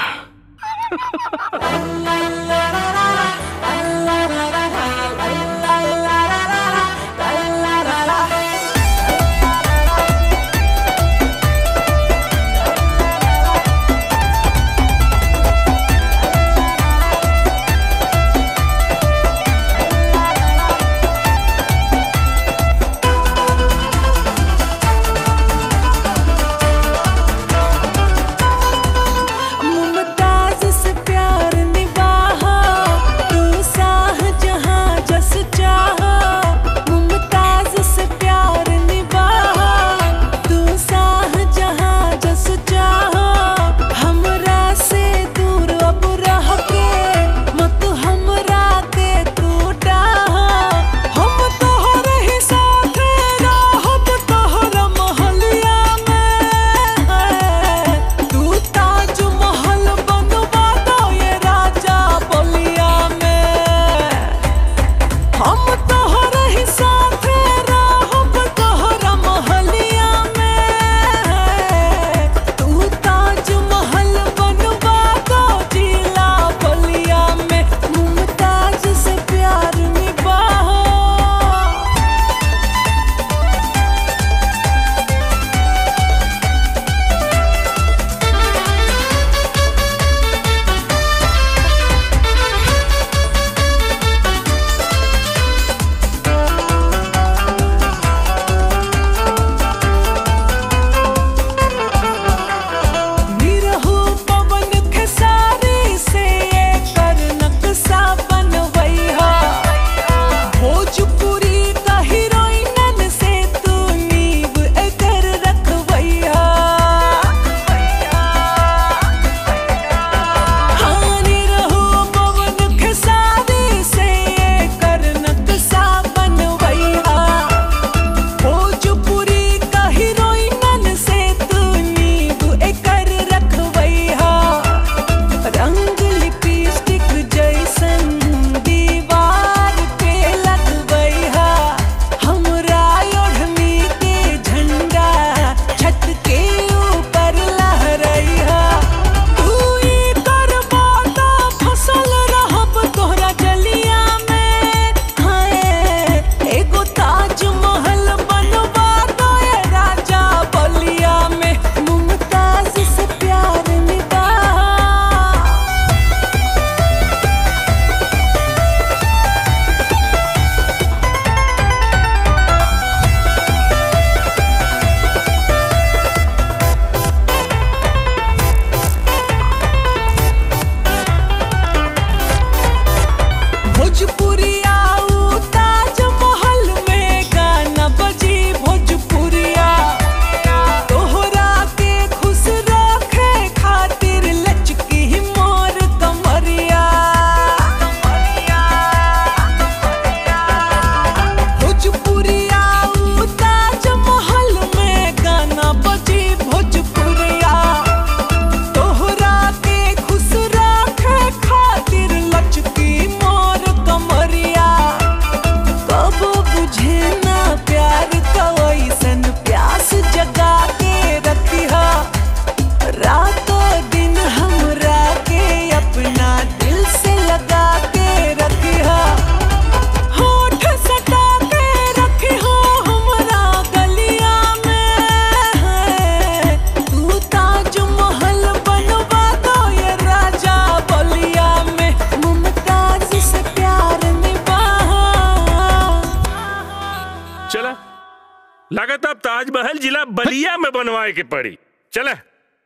लागत अब ताजमहल जिला बलिया में बनवाए के पड़ी। चला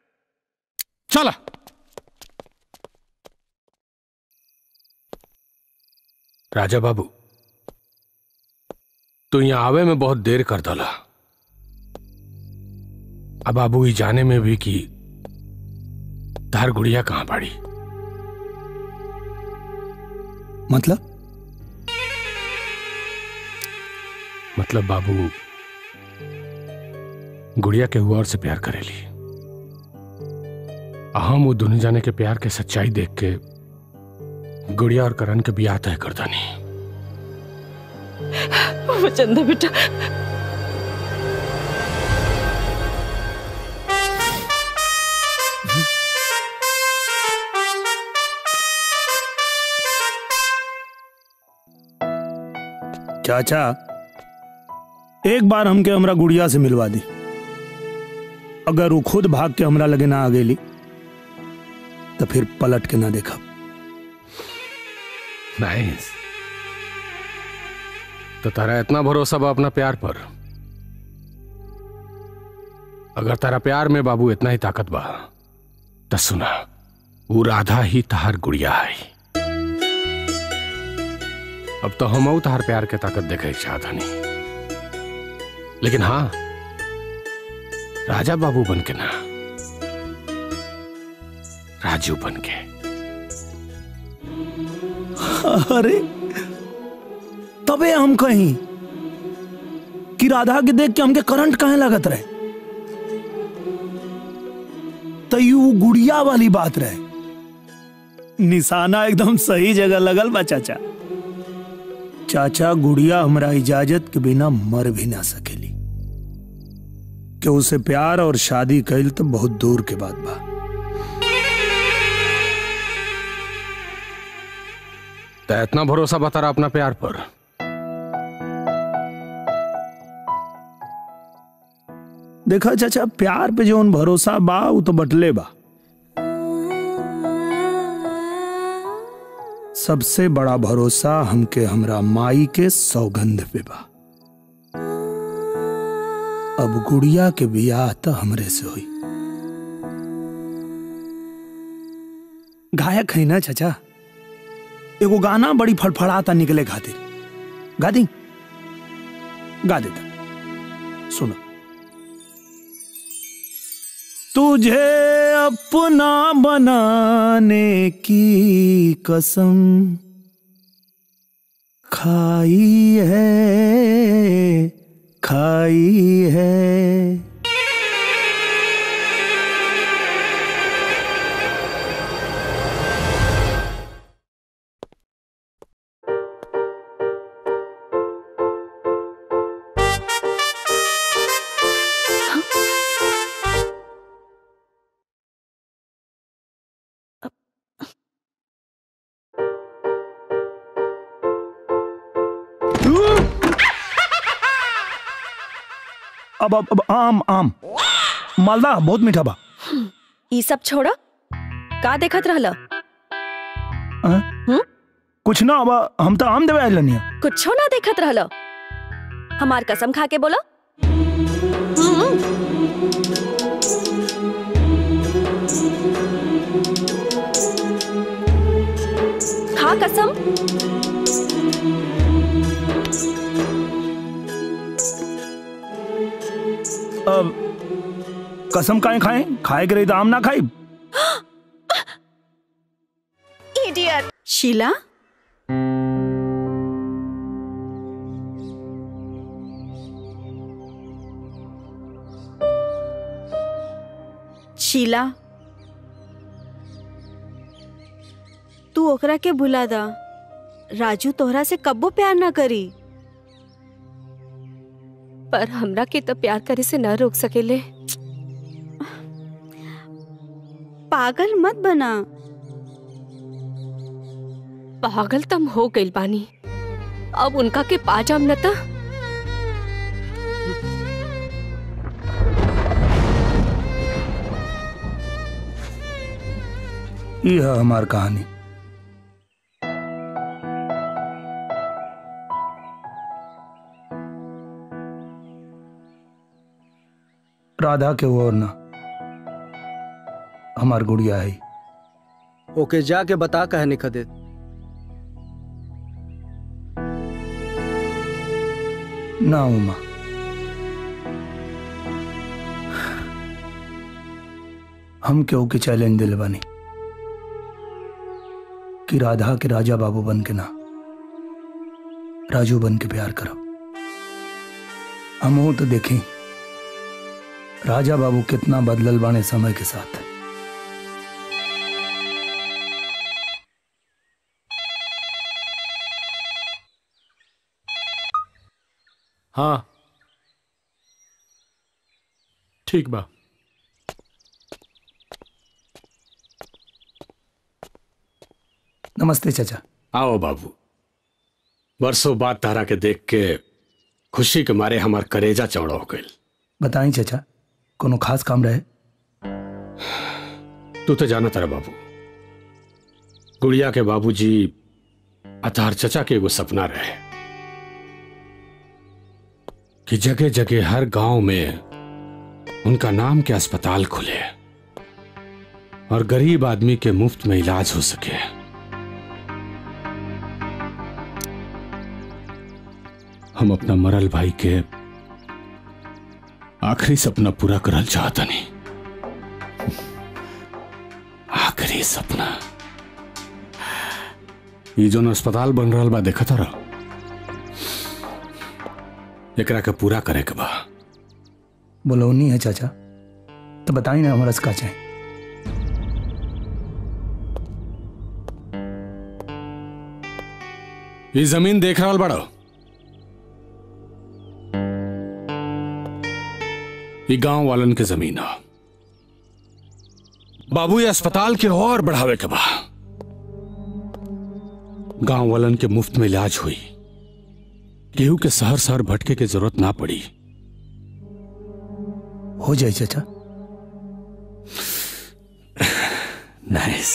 चला। राजा बाबू तू यहाँ आवे में बहुत देर कर डाला। अब बाबू ही जाने में भी कि तार गुड़िया कहाँ पड़ी। मतलब बाबू गुड़िया के हुआ और से प्यार करेली। हम वो दोनों जाने के प्यार के सच्चाई देख के गुड़िया और करण के ब्याह तय करता नहीं। वचन दे बेटा। चाचा एक बार हमके हमरा गुड़िया से मिलवा दी। अगर वो खुद भाग के हमरा लगे ना आ गेली तो फिर पलट के ना देखा। नाइस। तो तारा इतना भरोसा बा अपना प्यार पर? अगर तारा प्यार में बाबू इतना ही ताकत बा तो सुना, वो राधा ही तहार गुड़िया है। अब तो हम तहार प्यार के ताकत देखे चाहता नहीं, लेकिन हाँ राजा बाबू बन के ना, राजू बन के। अरे तबे हम कहीं कि राधा के देख के हमके करंट कहे लगत रहे, तो यू गुड़िया वाली बात रहे। निशाना एकदम सही जगह लगल बा चाचा। चाचा गुड़िया हमरा इजाजत के बिना मर भी ना सकेली। कि उसे प्यार और शादी कैल तो बहुत दूर के बात बा। तो इतना भरोसा बता रहा अपना प्यार पर? देखा चाचा, प्यार पे जो भरोसा बा वो तो बटले बा। सबसे बड़ा भरोसा हमके हमरा माई के सौगंध पे बा। अब गुड़िया के बियाह तो हमरे से हुई। गायक है ना चाचा, एगो गाना बड़ी फड़फड़ाता निकले खातिर। गा दी? गा देता, सुनो। तुझे अपना बनाने की कसम खाई है, खाई है। अब आम आम मालदा बहुत मीठा बा। ई सब छोड़ा, का देखत रहला? कुछ ना, अब हम तो आम देवे आइल नहीं। कुछो ना देखत रहला? हमार कसम खा के बोला। खा कसम। अब कसम काहे खाएं? खाए के रही तो आम ना खाई। इडियट। शीला, शीला, तू ओकरा के भुला दा। राजू तोहरा से कब्बो प्यार ना करी। पर हमरा के तो प्यार करे से न रोक सकेले। पागल मत बना। पागल तम हो गइल बानी, अब उनका के पाजाम न था। यह है हमार कहानी। राधा के वो और ना, हमार गुड़िया है। ओके जाके बता कहने खदे। ना उमा, हम क्यों के चैलेंज दिल बानी कि राधा के राजा बाबू बन के ना, राजू बन के प्यार करो। हम तो देखें राजा बाबू कितना बदलल बाने समय के साथ। हाँ ठीक बा। नमस्ते चाचा। आओ बाबू। बरसों बाद तारा के देख के खुशी के मारे हमार करेजा चौड़ा हो गई। बताई चाचा, कोनो खास काम रहे? तू तो जाना तारा बाबू, गुड़िया के बाबूजी अतार चचा के एगो सपना रहे कि जगह जगह हर गांव में उनका नाम के अस्पताल खुले और गरीब आदमी के मुफ्त में इलाज हो सके। हम अपना मरल भाई के आखिरी सपना पूरा करल चाहता नहीं। आखिरी सपना ये जो अस्पताल बन रहा बा देखा था, एकरा के पूरा करे के बा। बोलौनी है चाचा, तो बताई ना हमारा का चाहे। ये जमीन देख रहा बड़ा, ये गांव वालन के जमीन है। बाबू ये अस्पताल के और बढ़ावे के बा। गांव वालन के मुफ्त में इलाज हुई, केहू के शहर शहर भटके की जरूरत ना पड़ी। हो जाए चाचा। नाइस।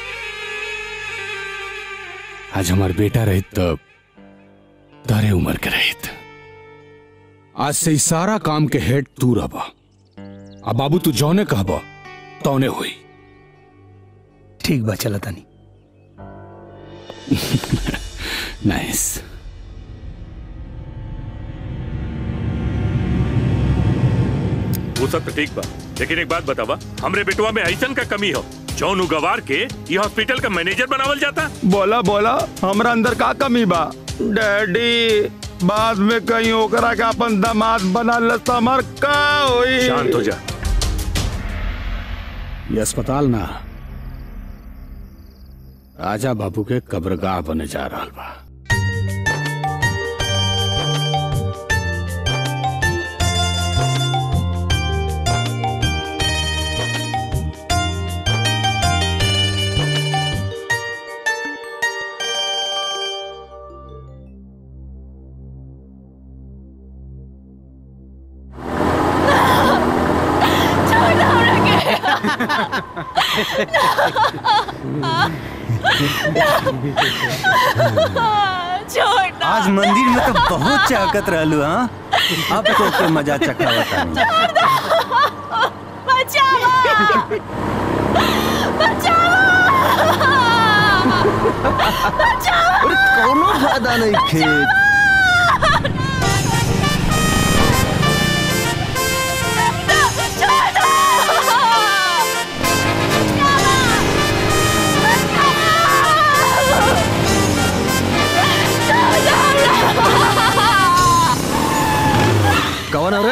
आज हमार बेटा रहित तो तारे उम्र के रहित। आज से इस सारा काम के हेड तू रहबा। अब बाबू तू जौने कहबा तौने हुई। ठीक बा, चला तानी। नाइस। वो सब तो ठीक बा, लेकिन एक बात बतावा, हमरे बेटवा में ऐसन का कमी हो जौन गवार के ये हॉस्पिटल का मैनेजर बनावल जाता? बोला बोला हमरा अंदर का कमी बा? डैडी बाद में कहीं ओकरा के अपन दामाद बना लेता हमार का होई? शांत हो जा। ये अस्पताल ना राजा बाबू के कब्रगाह बने जा रहा बा। आज मंदिर में तो बहुत चाहत रहलू। हाँ, अब तो के मजा चखावता। कोनो फायदा नहीं खेत। कौन है रे?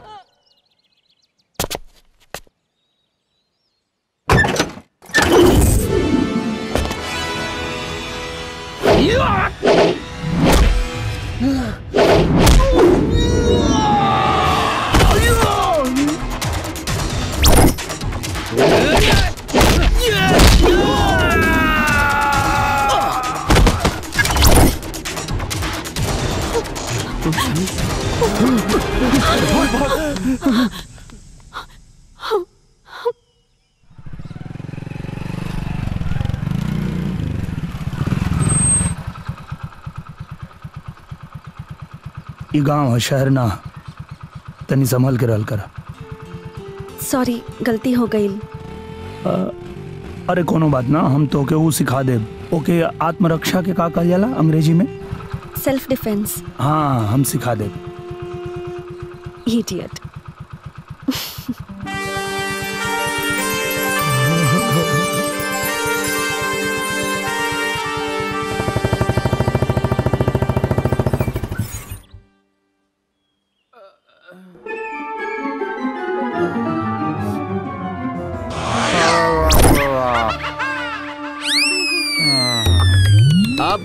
ये गांव है, शहर ना। तनी संभल के रहल करा। सॉरी, गलती हो गई। अरे कोनो बात ना, हम तो के वो सिखा दे। ओके, आत्मरक्षा के का कहल जाला अंग्रेजी में? Self defence. हाँ, हम सिखा दे। इडियट।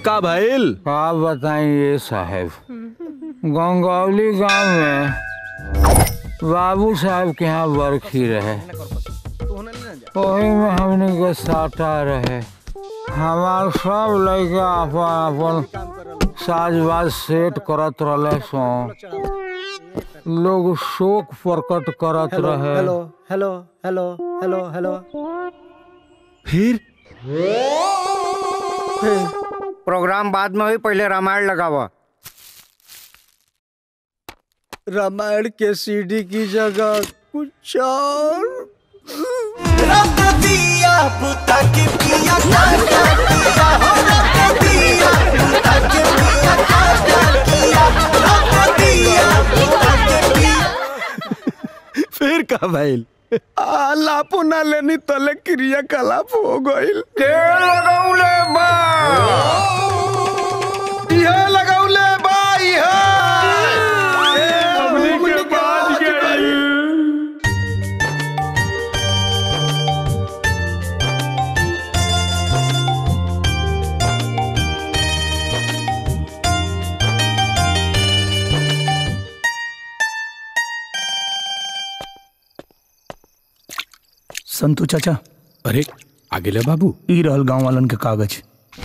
का भइल? का बताइए साहब, गंगौली गांव में बाबू साहब के यहाँ बरखी रहे, वही में हमने के साटा रहे। हमार सब लड़का अपन अपन साजबाज सेट करत रहे सो, लोग शोक प्रकट करत रहे। Hello hello hello hello hello. फिर प्रोग्राम बाद में हुई, पहले रामायण लगावा। रामायण के सीडी की जगह कुछ और। रख दिया पुता के पिया काका किया, हो रख दिया पुता के पिया काका किया, रख दिया पुता के पिया। फिर का भइल? लापो ना लेनी तले क्रियाकलाप हो गइल। के लगौले बा, यह लगौले बा, यह संतू चाचा। अरे आगे ले बाबू। ई रहल गांव वालन के कागज।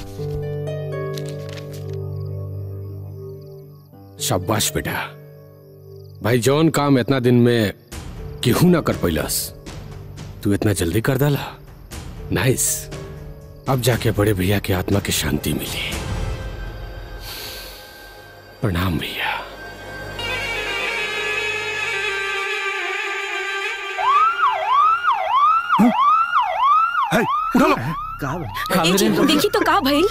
शाबाश बेटा, भाई जौन काम इतना दिन में केहू ना कर पैलस, तू इतना जल्दी कर डाला। नाइस। अब जाके बड़े भैया के आत्मा की शांति मिली। प्रणाम भैया। उठा लो। देखी तो का भइल?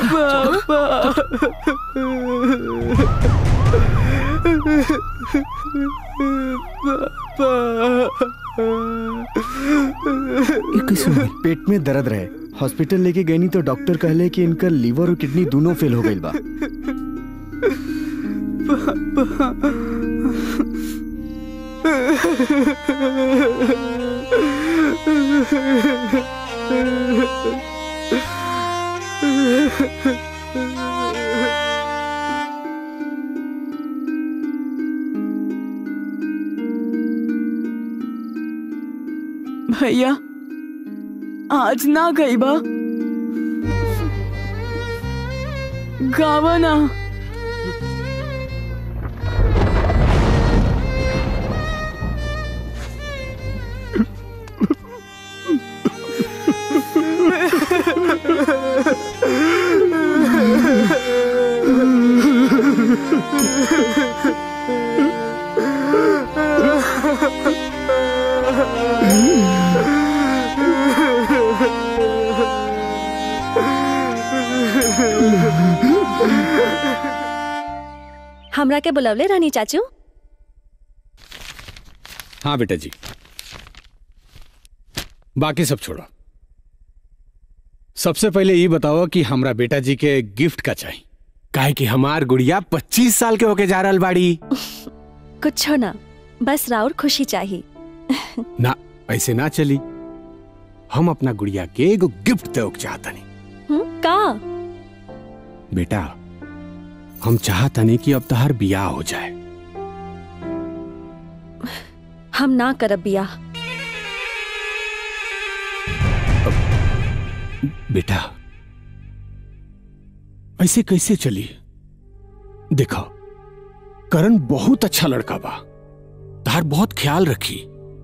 पेट में दर्द रहे, हॉस्पिटल लेके गई नहीं तो डॉक्टर कहले कि इनका लीवर और किडनी दोनों फेल हो गई बा। भैया आज ना गई बा, गावा ना। हमरा के बुलावले रानी चाचू। हाँ बेटा जी, बाकी सब छोड़ो। सबसे पहले ये बताओ कि हमरा बेटा जी के गिफ्ट का चाहिए, काहे कि हमार गुड़िया 25 साल के होके जा रहल बाड़ी। कुछ ना, बस राउर खुशी चाहिए। ना ऐसे ना चली, हम अपना गुड़िया के एगो गिफ्ट दे चाहतनी। का? बेटा हम चाहतनी कि अब तहार बियाह हो जाए। हम ना करब बियाह। बेटा ऐसे कैसे चली? देखो करण बहुत अच्छा लड़का बा, तार बहुत ख्याल रखी।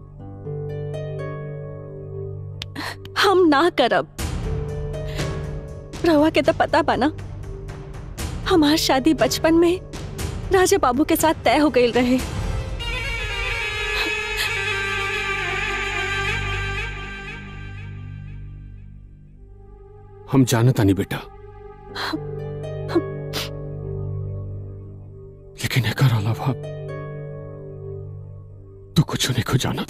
हम ना करब। रवा के तो पता बना, हमार शादी बचपन में राजा बाबू के साथ तय हो गई रहे। हम जानता नहीं बेटा, लेकिन एकर अलावा तू कुछ नहीं को जाना।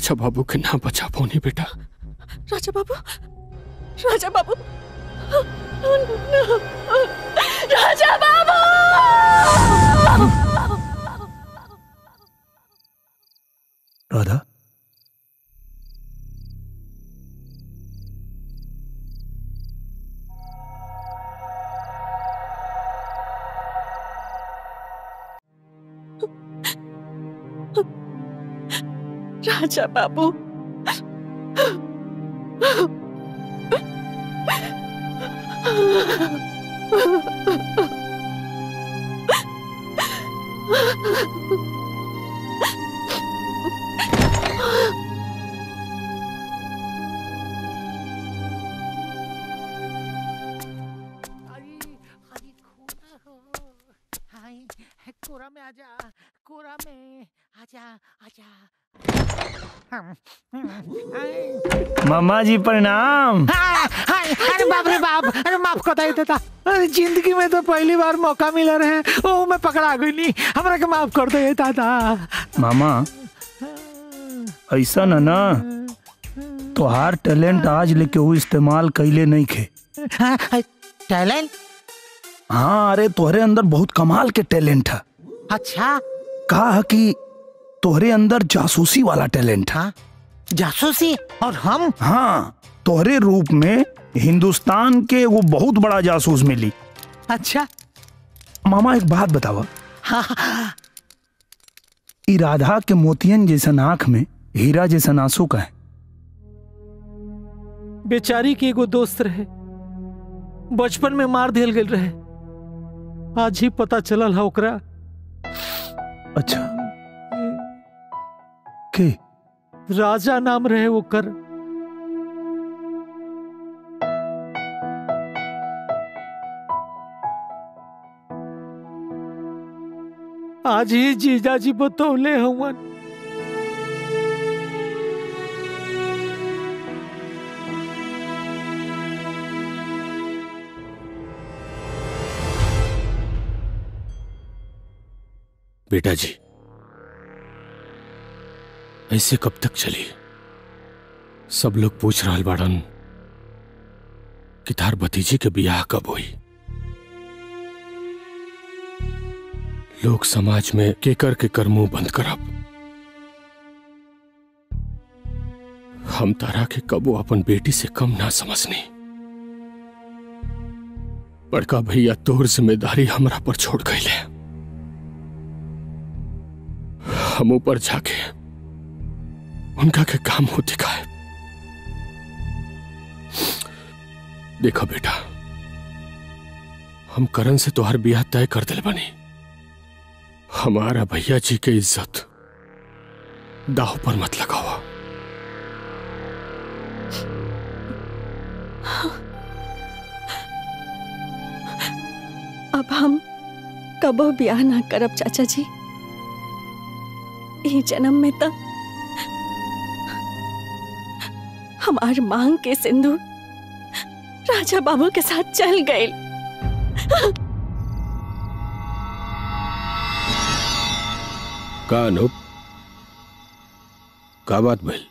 राजा बाबू के ना बचा पौनी बेटा। राजा बाबू, राजा बाबू, राजा बाबू। राधा, राजा बाबू, कोरा में आजा, कोरा में आजा, आजा। मामा जी प्रणाम। अरे बाप रे बाप, अरे माफ कर देता। अरे जिंदगी में तो पहली बार मौका मिला रहे, ओ मैं पकड़ा गई नहीं, हमरा के माफ कर दे दादा। मामा ऐसा ना तोहार टैलेंट आज लेके वो इस्तेमाल कैले नहीं खे। टैलेंट? हाँ, अरे तोहरे अंदर बहुत कमाल के टैलेंट है। अच्छा, कहा कि तोहरे अंदर जासूसी वाला टैलेंट है। जासूसी? और हम? हाँ, तोहरे रूप में हिंदुस्तान के वो बहुत बड़ा जासूस मिली। अच्छा मामा एक बात बतावा। हाँ। ई राधा के मोतियन जैसन आंख में हीरा जैसन आंसू का है। बेचारी के एगो दोस्त रहे, बचपन में मार दिल गेल रहे, आज ही पता चलल है ओकरा। अच्छा, के? राजा नाम रहे ओकर। आज ही जीजाजी बतौले हवन। बेटा जी, ऐसे कब तक चली? सब लोग पूछ रहा बाड़न कि तार भतीजी के बियाह कब हुई। लोग समाज में केकर के कर मुंह बंद करब। हम तारा के कबो अपन बेटी से कम ना समझनी। बड़का भैया तोर जिम्मेदारी हमरा पर छोड़ गए। हम ऊपर जाके उनका के काम हो दिखाए। देखो बेटा, हम करण से तोहर बियाह तय कर दिल बनी। हमारा भैया जी के इज्जत दाव पर मत लगाओ। अब हम कबो ब्याह ना करब चाचा जी। ये जन्म में तो हमार मांग के सिंदूर राजा बाबू के साथ चल गए। का अनूप, का बात भइल?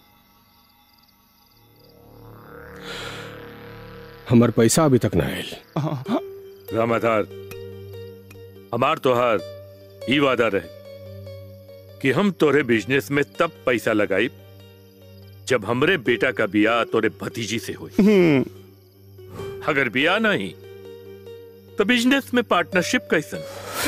हमार पैसा अभी तक ना आयल। रामाधार, हमार तोहार ई वादा रहे कि हम तोरे बिजनेस में तब पैसा लगाई जब हमरे बेटा का बियाह तोरे भतीजी से हुई। अगर बियाह नहीं तो बिजनेस में पार्टनरशिप कैसन?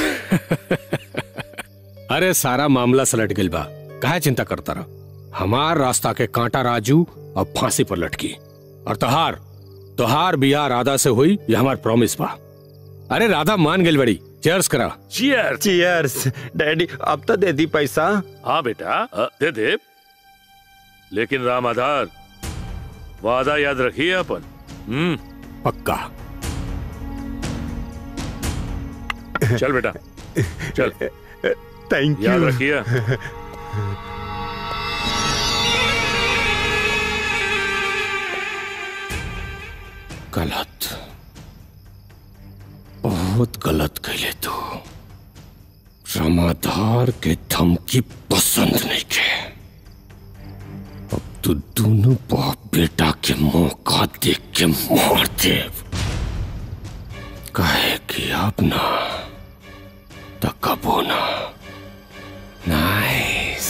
अरे सारा मामला सलट गइल बा, काहे चिंता करता रहा? हमार रास्ता के कांटा राजू अब फांसी पर लटकी, और तोहार बियाह राधा से हुई, ये हमार प्रॉमिस बा। अरे राधा मान गइल बड़ी। चीयर्स करा। चीयर्स। चीयर्स। डैडी अब तो दे दी पैसा। हाँ बेटा, दे दे, लेकिन रामाधार वादा याद रखिए अपन। पक्का। चल बेटा, चल। Thank you. याद रखिए। गलत, बहुत गलत कहले तू। रामाधार के धमकी पसंद नहीं के। तो दोनों बाप बेटा के मौका देख के मार दे। कहे कि अब ना तो कबो ना। नाइस।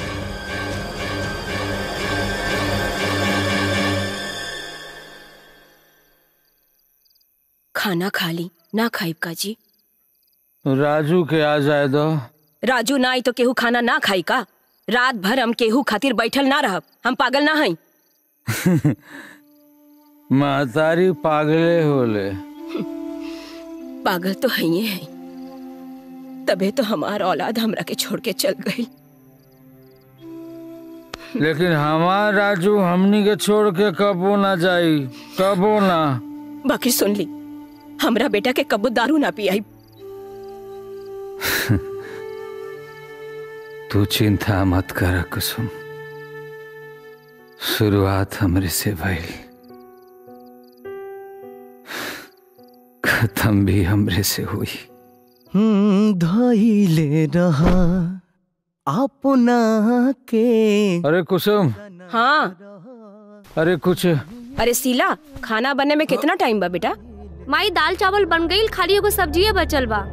खाना खा ली ना खाई का जी? राजू के आ जाए दो। राजू ना आई तो केहू खाना ना खाई का? रात भर हम केहू खातिर बैठल ना रहब। हम पागल ना हई। महतारी पागले होले। पागल तो है ही है, तबे तो हमार औलाद हमरा के छोड़ के चल गई। लेकिन हमार राजू हमनी के छोड़ के कबो ना जाई, कबो ना। बाकी सुन ली, हमरा बेटा के कबो दारू ना पियाई। तू चिंता मत कर कुसुम, शुरुआत हमरे से भइल, खत्म भी हमरे से हुई। धइले रहा अपना के। अरे कुसुम। हाँ। अरे कुछ। अरे शीला, खाना बनने में कितना टाइम बा बेटा? माई दाल चावल बन गई, खाली एगो सब्जी बचल बा।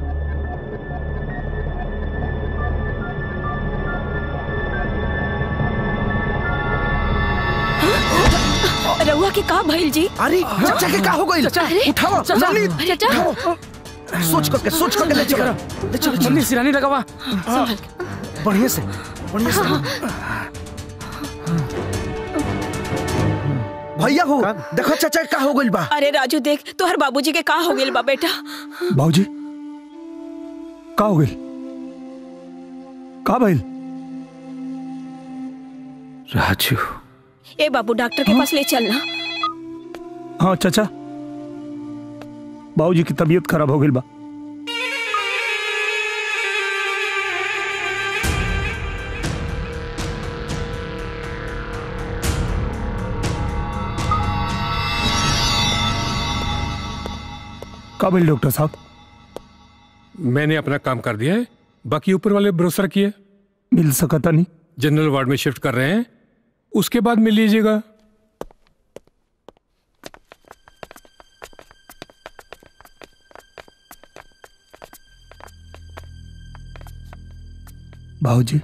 रउआ के का भइल जी? अरे चाचा के का हो गइल? उठाओ जल्दी। चाचा सोच करके ले चलो। जल्दी सिरानी लगावा। बढ़िया से। भैया हो देखो चाचा का हो गइल बा। अरे राजू देख, तोहर बाबूजी के का हो गइल बा बेटा? बाबूजी का हो गइल? का भइल? राजू। ए बाबू डॉक्टर के पास ले चलना। हाँ चाचा, बाबूजी की तबीयत खराब हो गई बा। का भइल डॉक्टर साहब? मैंने अपना काम कर दिया है, बाकी ऊपर वाले भरोसा किए। मिल सकता नहीं। जनरल वार्ड में शिफ्ट कर रहे हैं, उसके बाद मिल लीजिएगा। बाबूजी।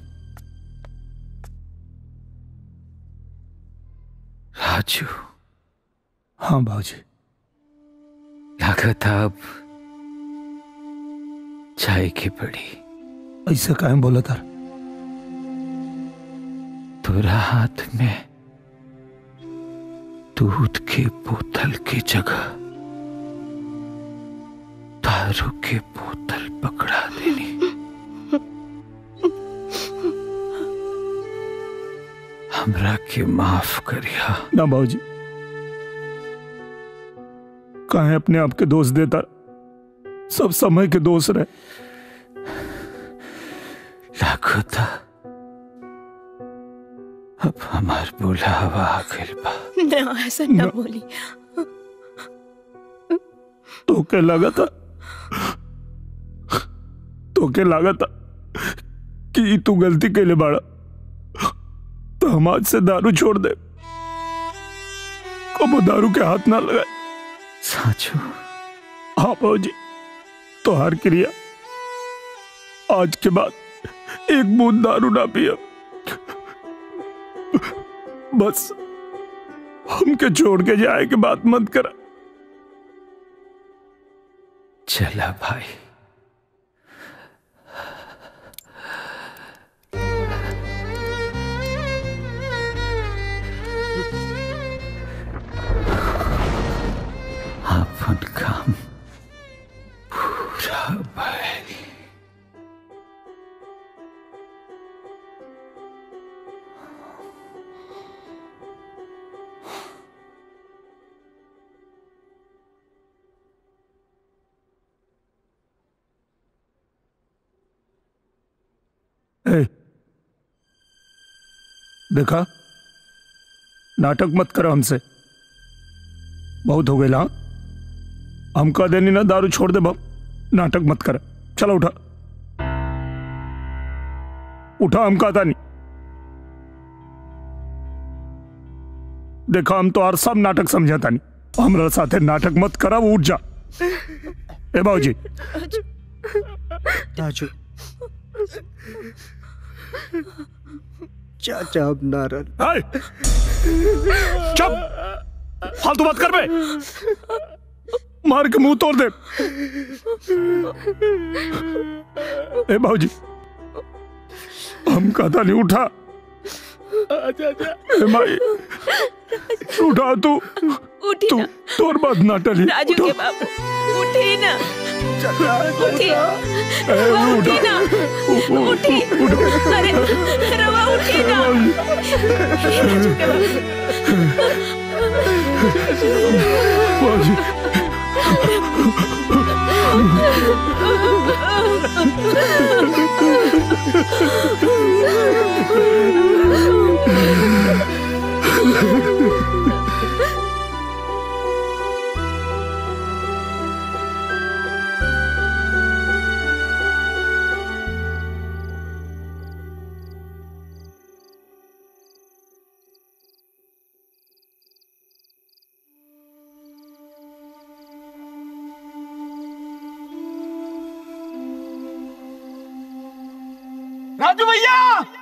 राजू। हाँ बाबूजी। लागत अब चाय की पड़ी। ऐसा काहे बोला था? तोरा हाथ में दूध के बोतल की जगह दारू के बोतल पकड़ा देनी। हमरा के माफ करिया। ना बाबूजी, काहे अपने आप के दोष देता? सब समय के दोष रहे। लागो था अब हमार बुलावा आ गइल बा। ना ऐसा ना बोली। तो के लगा था कि तू गलती कैले बाड़ा, तो हम आज से दारू छोड़ दे। कबो दारू के हाथ ना लगाए। साचू? हाँ बाबूजी, तो हर क्रिया आज के बाद एक बूंद दारू ना पिया। बस हमके छोड़ के जाए के बात मत करा। चला भाई। अपन काम पूरा भाई। देखा, नाटक मत करो हमसे, बहुत हो गए। हाँ, हम कह देनी ना दारू छोड़ दे बाप, नाटक मत कर। चलो उठा उठा, हम कहता नहीं। देखो हम तो और सब नाटक समझता नहीं, हमरा साथे नाटक मत करब, उठ जा। ए बाबूजी राजू चाचा अब नाराज। चुप, फालतू बात कर बे, मार के मुंह तोड़ दे। ए बाबूजी हम कहता नहीं, उठा। ए माई उठा, तू उठी तू ना। तोर बात ना टली। राजू के बाबू उठी ना, उठी उठी ना, उठी। अरे रवा उठी ना। राजू के बाबू राजू भैया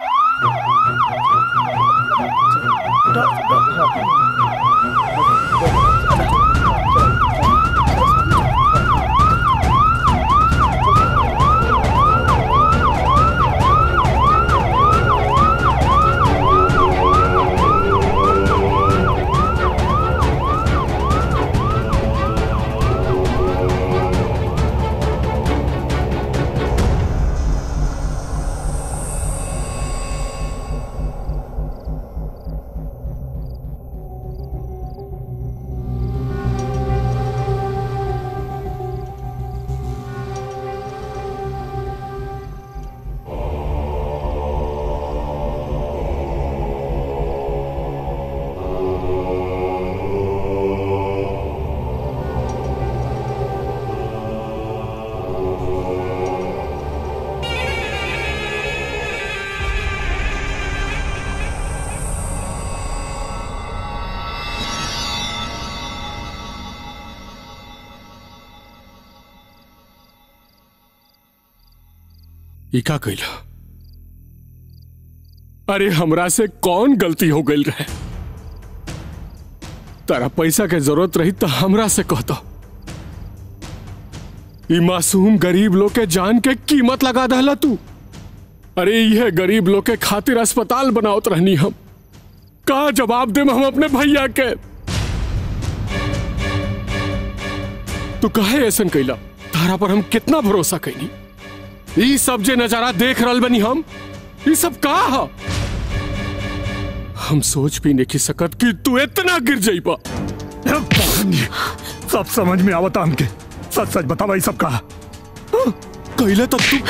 इका कैला? अरे हमरा से कौन गलती हो गई रहे? तारा पैसा के जरूरत रही तो हमरा से कहता। ई मासूम गरीब लोग के जान के कीमत लगा दहला तू। अरे यह गरीब लोग के खातिर अस्पताल बनावत रहनी हम। का जवाब दे हम अपने भैया के? तू काहे ऐसन कैला? तारा पर हम कितना भरोसा कैनी। ये सब जे नजारा देख रहल बनी हम, ये सब का है? हम सोच भी नहीं सकत कि तू इतना गिर जाइबा। सब समझ में आवता हमके। सच सच बता भाई, सब का कैला तब तू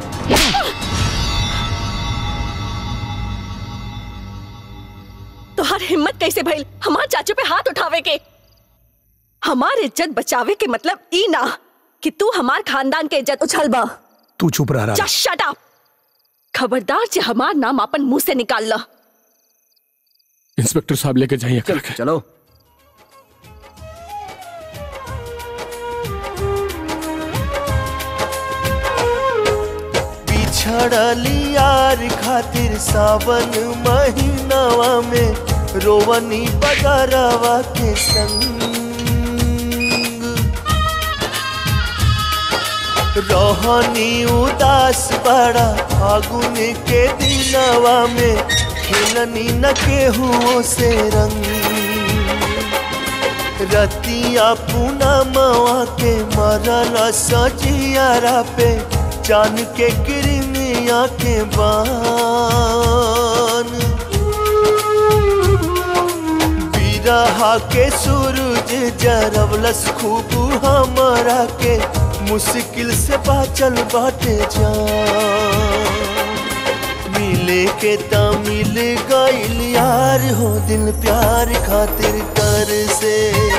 तोहार हिम्मत कैसे भइल हमार चाचू पे हाथ उठावे के? हमार इज्जत बचावे के मतलब ई ना कि तू हमार खानदान के इज्जत उछलबा। तू चुप रहा। Just shut up! खबरदार जे हमार नाम अपन मुंह से निकाल ला। इंस्पेक्टर साहब लेके जाइए। चलो। बिछड़ली यार खातिर सावन महीनावा में रोवनी बदरवा के संग रोहनी उदास बड़ा फागुन के दिनवा में खेलनी न केहुओं से रंग रतिया पूनमवा के मरल सजियारा पे जान के किरमिया के बान बिरहा के सूरज जरवलस खूब हमरा के मुश्किल से बाचल बाटे जान मिले के ता मिल गइल यार हो दिल प्यार खातिर कर से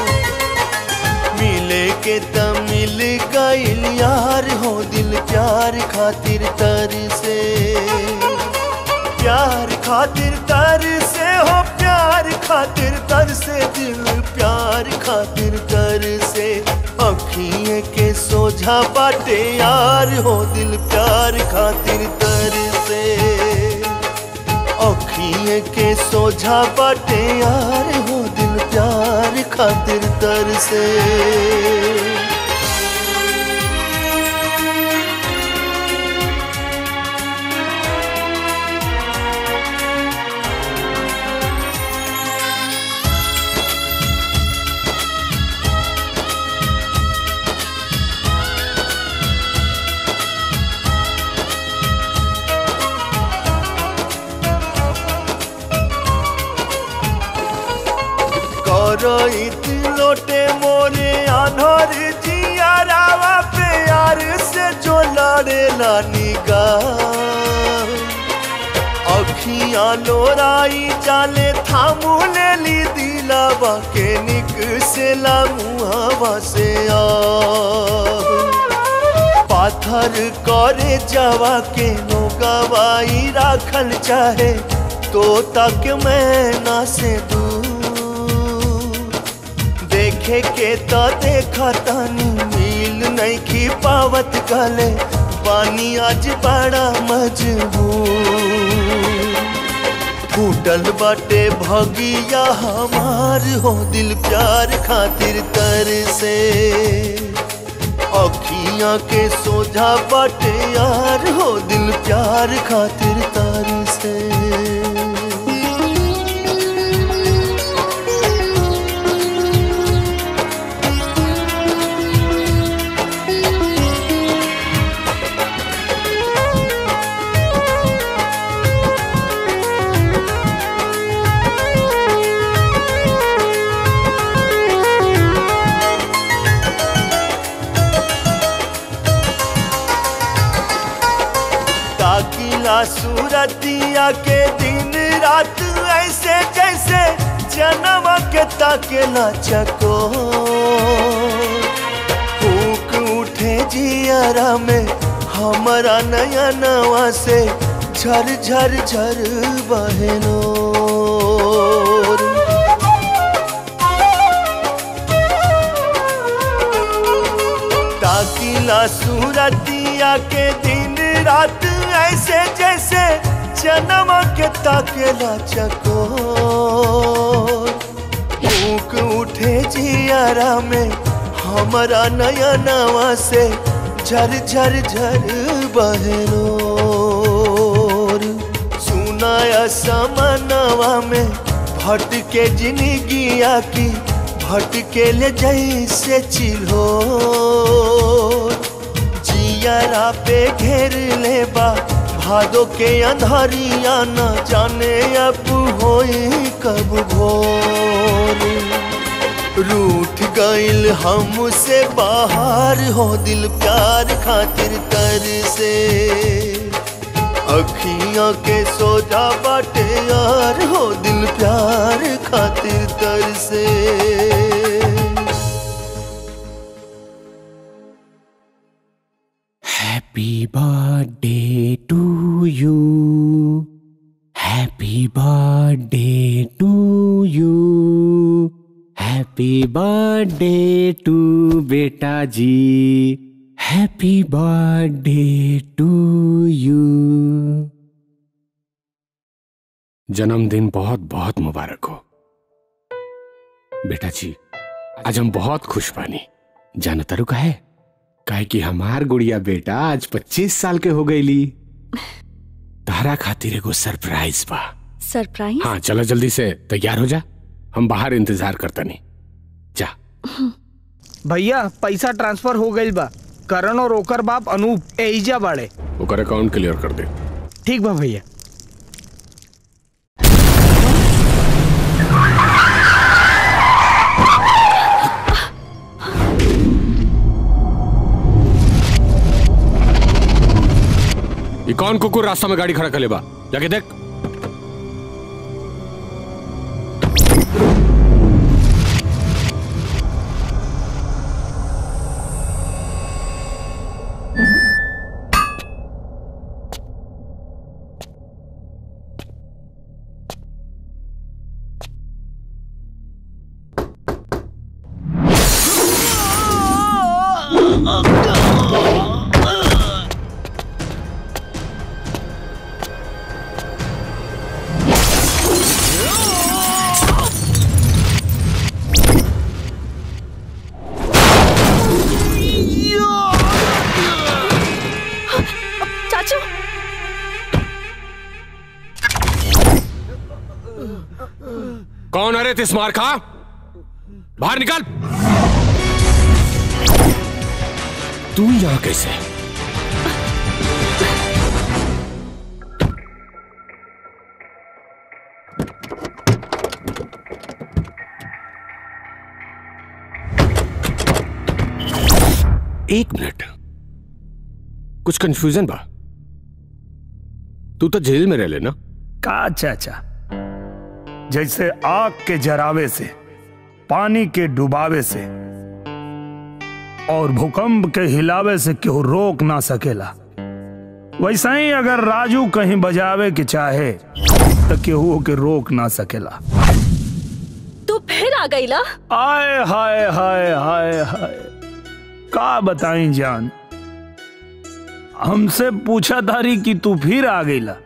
मिले के ता मिल गइल यार हो दिल प्यार खातिर तर से प्यार खातिर तर से हो प्यार प्यार खातिर तर से दिल प्यार खातिर तर से अखिए के सोझा बाटे यार हो दिल प्यार खातिर तर से अखिए के सोझा बाटे यार हो दिल प्यार खातिर तर से रोइत लोटे मोरे आनोर जिया रावा प्यार से जो लड़े ला निगाह अखियां लोराई जाले थामू ले ली दिलावा के निक से ला मुहावा से आ पाथर करे जावा के नो गवाई राखल चाहे तो तक मैं ना से दूर देखे के तो देखा तानी मिल नहीं की पावत गले पानी आज बड़ा मजबूर फूटल बाटे भगिया हमार हो दिल प्यार खातिर तर से अखियां के सोझा बाटे यार हो दिल प्यार खातिर तर से सूरतिया के दिन रात ऐसे जैसे जन्म के ताकेला चको फूक उठे जियारा में हमारा नया नवा से झर झर झर बहनो ताकिला सूरतिया के दिन रात ऐसे जैसे जन्म के ताकेला चको भूख उठे जियारा में हमारा नया नवा से झर झर झर बहनो सुनाया समनवा में भटके जिंदगिया की भटके ले जैसे चिल्हो जियारा पे घेर ले बा भादो के अंधारिया न जाने अब होई कब भोर रूठ गइल हमसे बाहर हो दिल प्यार खातिर तर से अखियां के सोजा बाटे यार हो दिल प्यार खातिर तर से Happy birthday to you. Happy birthday to you. Happy birthday to बेटा जी. Happy birthday to you. जन्मदिन बहुत बहुत मुबारक हो बेटा जी। आज हम बहुत खुश बानी। जाना तारू का है काहे कि हमार गुड़िया बेटा आज 25 साल के हो गईली। तारा खातिर एगो सरप्राइज बा। सरप्राइज? हाँ चलो जल्दी से तैयार हो जा, हम बाहर इंतजार करता नहीं। जा भैया पैसा ट्रांसफर हो गई बा। करण और ओकर बाप अनूप एजा बाड़े। ओकर अकाउंट क्लियर कर दे। ठीक बा भैया। ये कौन कुकुर रास्ता में गाड़ी खड़ा कर ले बा? जाके देख। चाचू कौन अरे तिस्मार खा? बाहर निकल। तू यहां कैसे? एक मिनट, कुछ कंफ्यूजन बा। तू तो जेल में रह लेना। का चाचा, जैसे आग के जरावे से, पानी के डुबावे से और भूकंप के हिलावे से केहू रोक ना सकेला, वैसा ही अगर राजू कहीं बजावे के चाहे तो केहू के रोक ना सकेला। तू फिर आ गई ला? आय हाय हाय हाय हाय, का बताई जान, हमसे पूछा तारी कि तू फिर आ गई ला।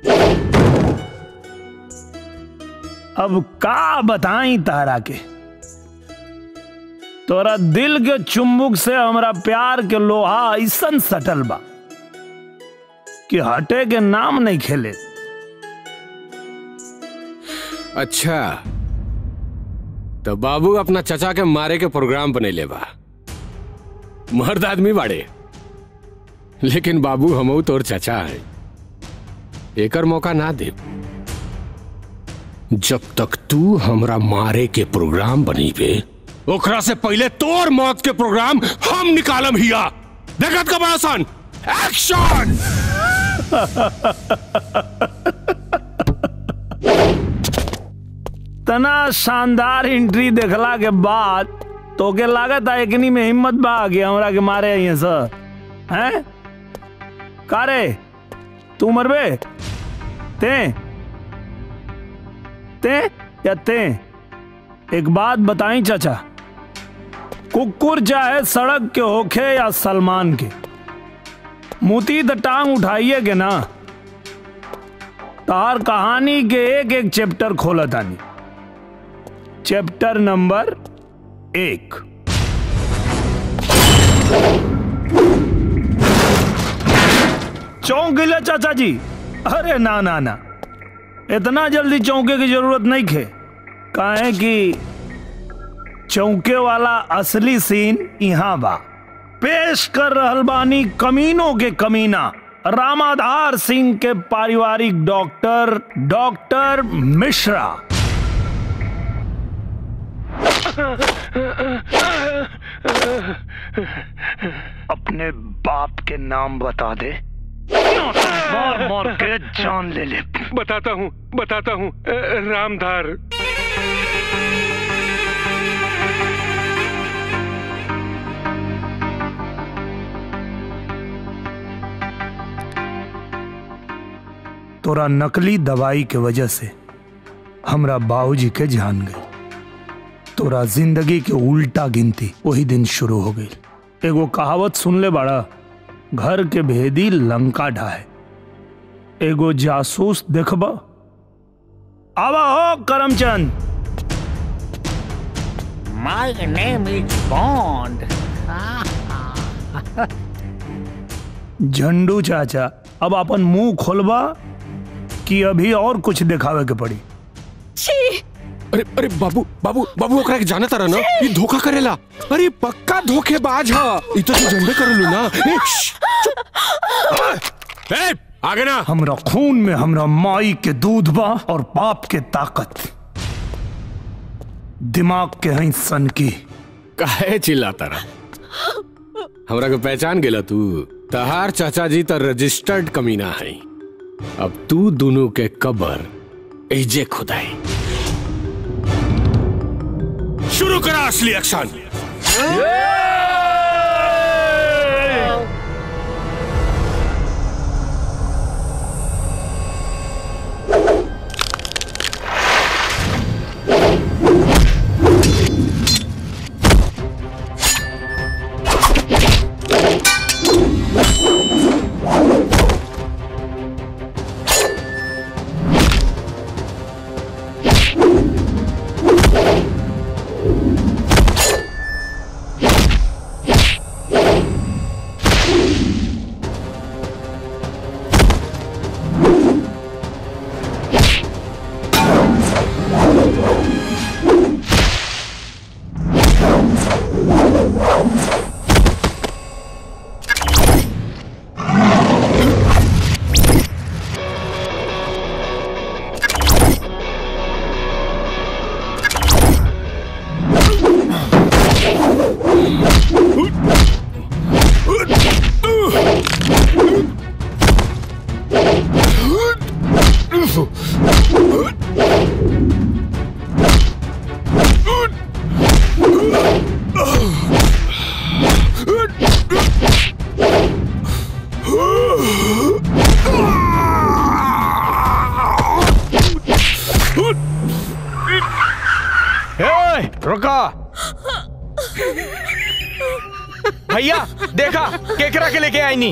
अब का बताई तारा के, तोरा दिल के चुंबक से हमरा प्यार के लोहा ऐसन सटल बा कि हटे के नाम नहीं खेले। अच्छा, तो बाबू अपना चचा के मारे के प्रोग्राम बने ले बा। मर्द आदमी बाड़े, लेकिन बाबू हमऊ तोर चचा है, एकर मौका ना दे। जब तक तू हमरा मारे के प्रोग्राम बनी पे, ओकरा से पहले तोर मौत के प्रोग्राम हम निकालम हिया। देखत का बड़ा सन एक्शन। तना शानदार एंट्री देखला के बाद तो के लागत है एकनी में हिम्मत बा कि हमरा के मारे यहाँ से हैं? कारे तू मरबे? ते या ते? एक बात बताई चाचा, कुकुर चाहे सड़क के होखे या सलमान के, मुती तो टांग उठाइए के ना। तार कहानी के एक एक चैप्टर खोला तानी। Chapter number 1। चौंक गिले चाचा जी? अरे ना ना ना, इतना जल्दी चौंके की जरूरत नहीं खे। काहे कि चौंके वाला असली सीन यहाँ बा। पेश कर रहल बानी कमीनों के कमीना, रामाधार सिंह के पारिवारिक डॉक्टर मिश्रा। अपने बाप के नाम बता दे, मार मार के जान ले ले। बताता हूँ रामधार। तोरा नकली दवाई के वजह से हमरा बाबूजी के जान गई। तोरा जिंदगी के उल्टा गिनती वही दिन शुरू हो गई। एगो कहावत सुन ले बड़ा, घर के भेदी लंका ढाए। एगो जासूस देखबा? आवा हो Karamchand. My name is Bond. Zandu चाचा, अब अपन मुंह खोलबा कि अभी और कुछ दिखावे के पड़ी? अरे अरे बाबू बाबू बाबू ओकरा के जाना तारा ना, ये धोखा करेला। अरे पक्का धोखेबाज है। ये तो तू झंडे करलू ना। ए, आगे ना। हमरा खून में हमरा माई के दूध बा और बाप के ताकत। दिमाग के हैं सन की। काहे चिल्लाता रहा? हमरा को पहचान गेला तू? तहार चाचा जी तो रजिस्टर्ड कमीना है। अब तू दोनों के कबर एजे खुदाई। शुरू करा असली एक्शन। रुको भैया, देखा केकरा के लेके आई नी।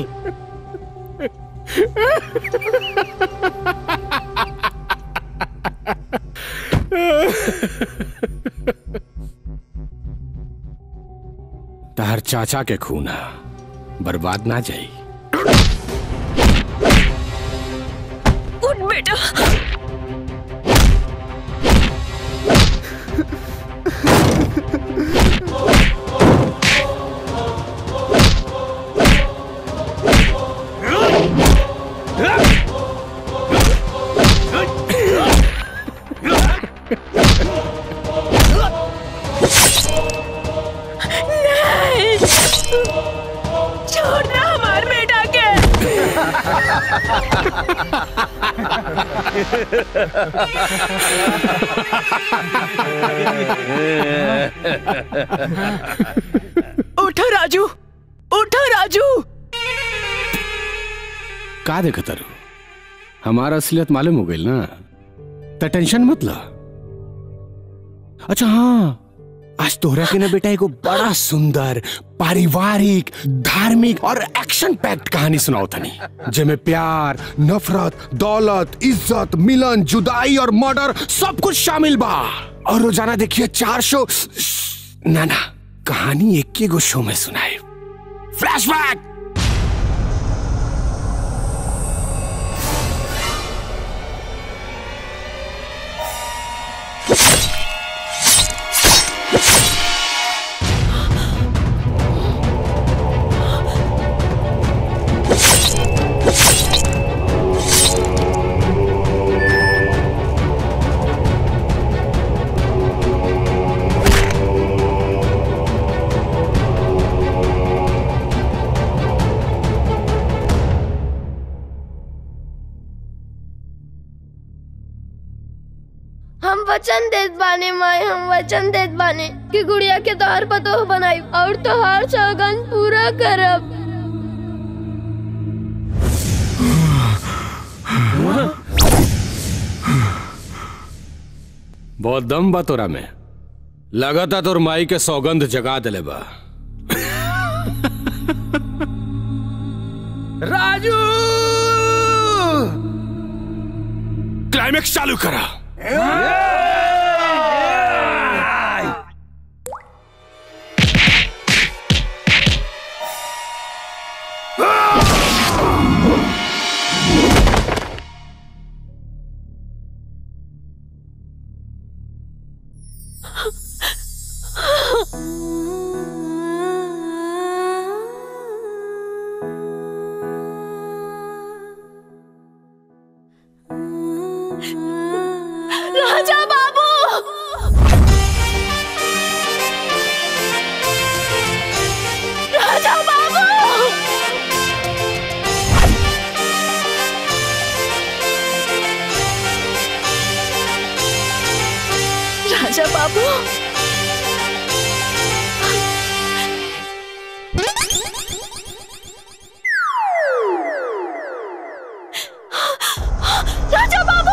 तार चाचा के खून बर्बाद ना जाई। उठ बेटा। छोड़ना हमारे बेटा के। उठो राजू, उठो राजू। का देखा तारू, हमारा असलियत मालूम हो गई ना, तो टेंशन मत ला। अच्छा हाँ, आज तोहरा के ना बेटा एगो बड़ा सुंदर पारिवारिक धार्मिक और एक्शन पैक्ड कहानी सुनाओ तनी, जेमे प्यार, नफरत, दौलत, इज्जत, मिलन, जुदाई और मर्डर सब कुछ शामिल बा। और रोजाना देखिए 4 शो ना कहानी एक गो शो में सुनाए। फ्लैशबैक। हम वचन देत बाने माए, हम वचन देत बाने कि गुड़िया के तोहर पतोह बनाई और तोहार सौगंध पूरा करब। बहुत दम बा तोरा में, लगाता तोर माई के सौगंध जगा दिले बा। राजू, क्लाइमेक्स चालू करा। राजा बाबू, राजा बाबू, राजा बाबू, राजा बाबू।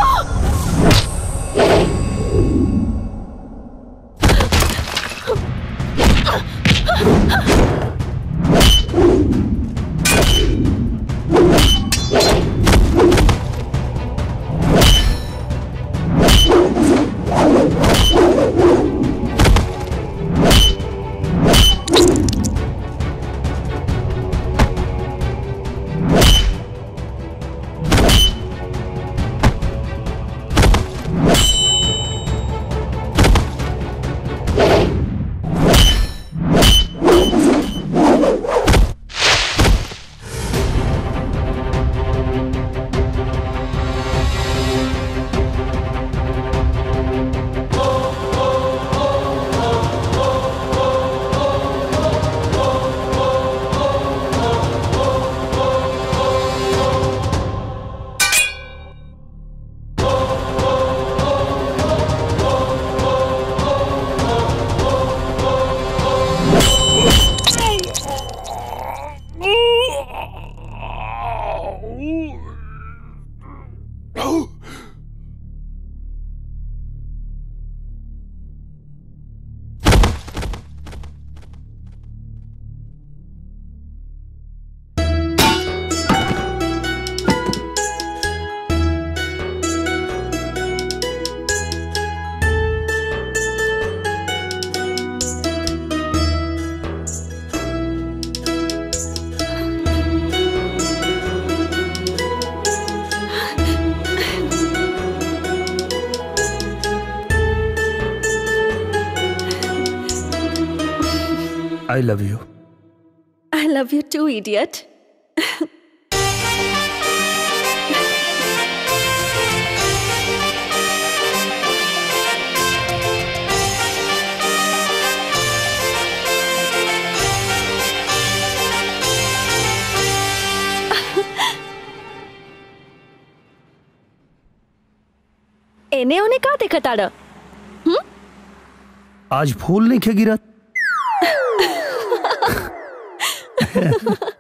I love you. I love you too idiot. एने ओने का देखा ताड़ा? आज फूल नहीं खे गिरत।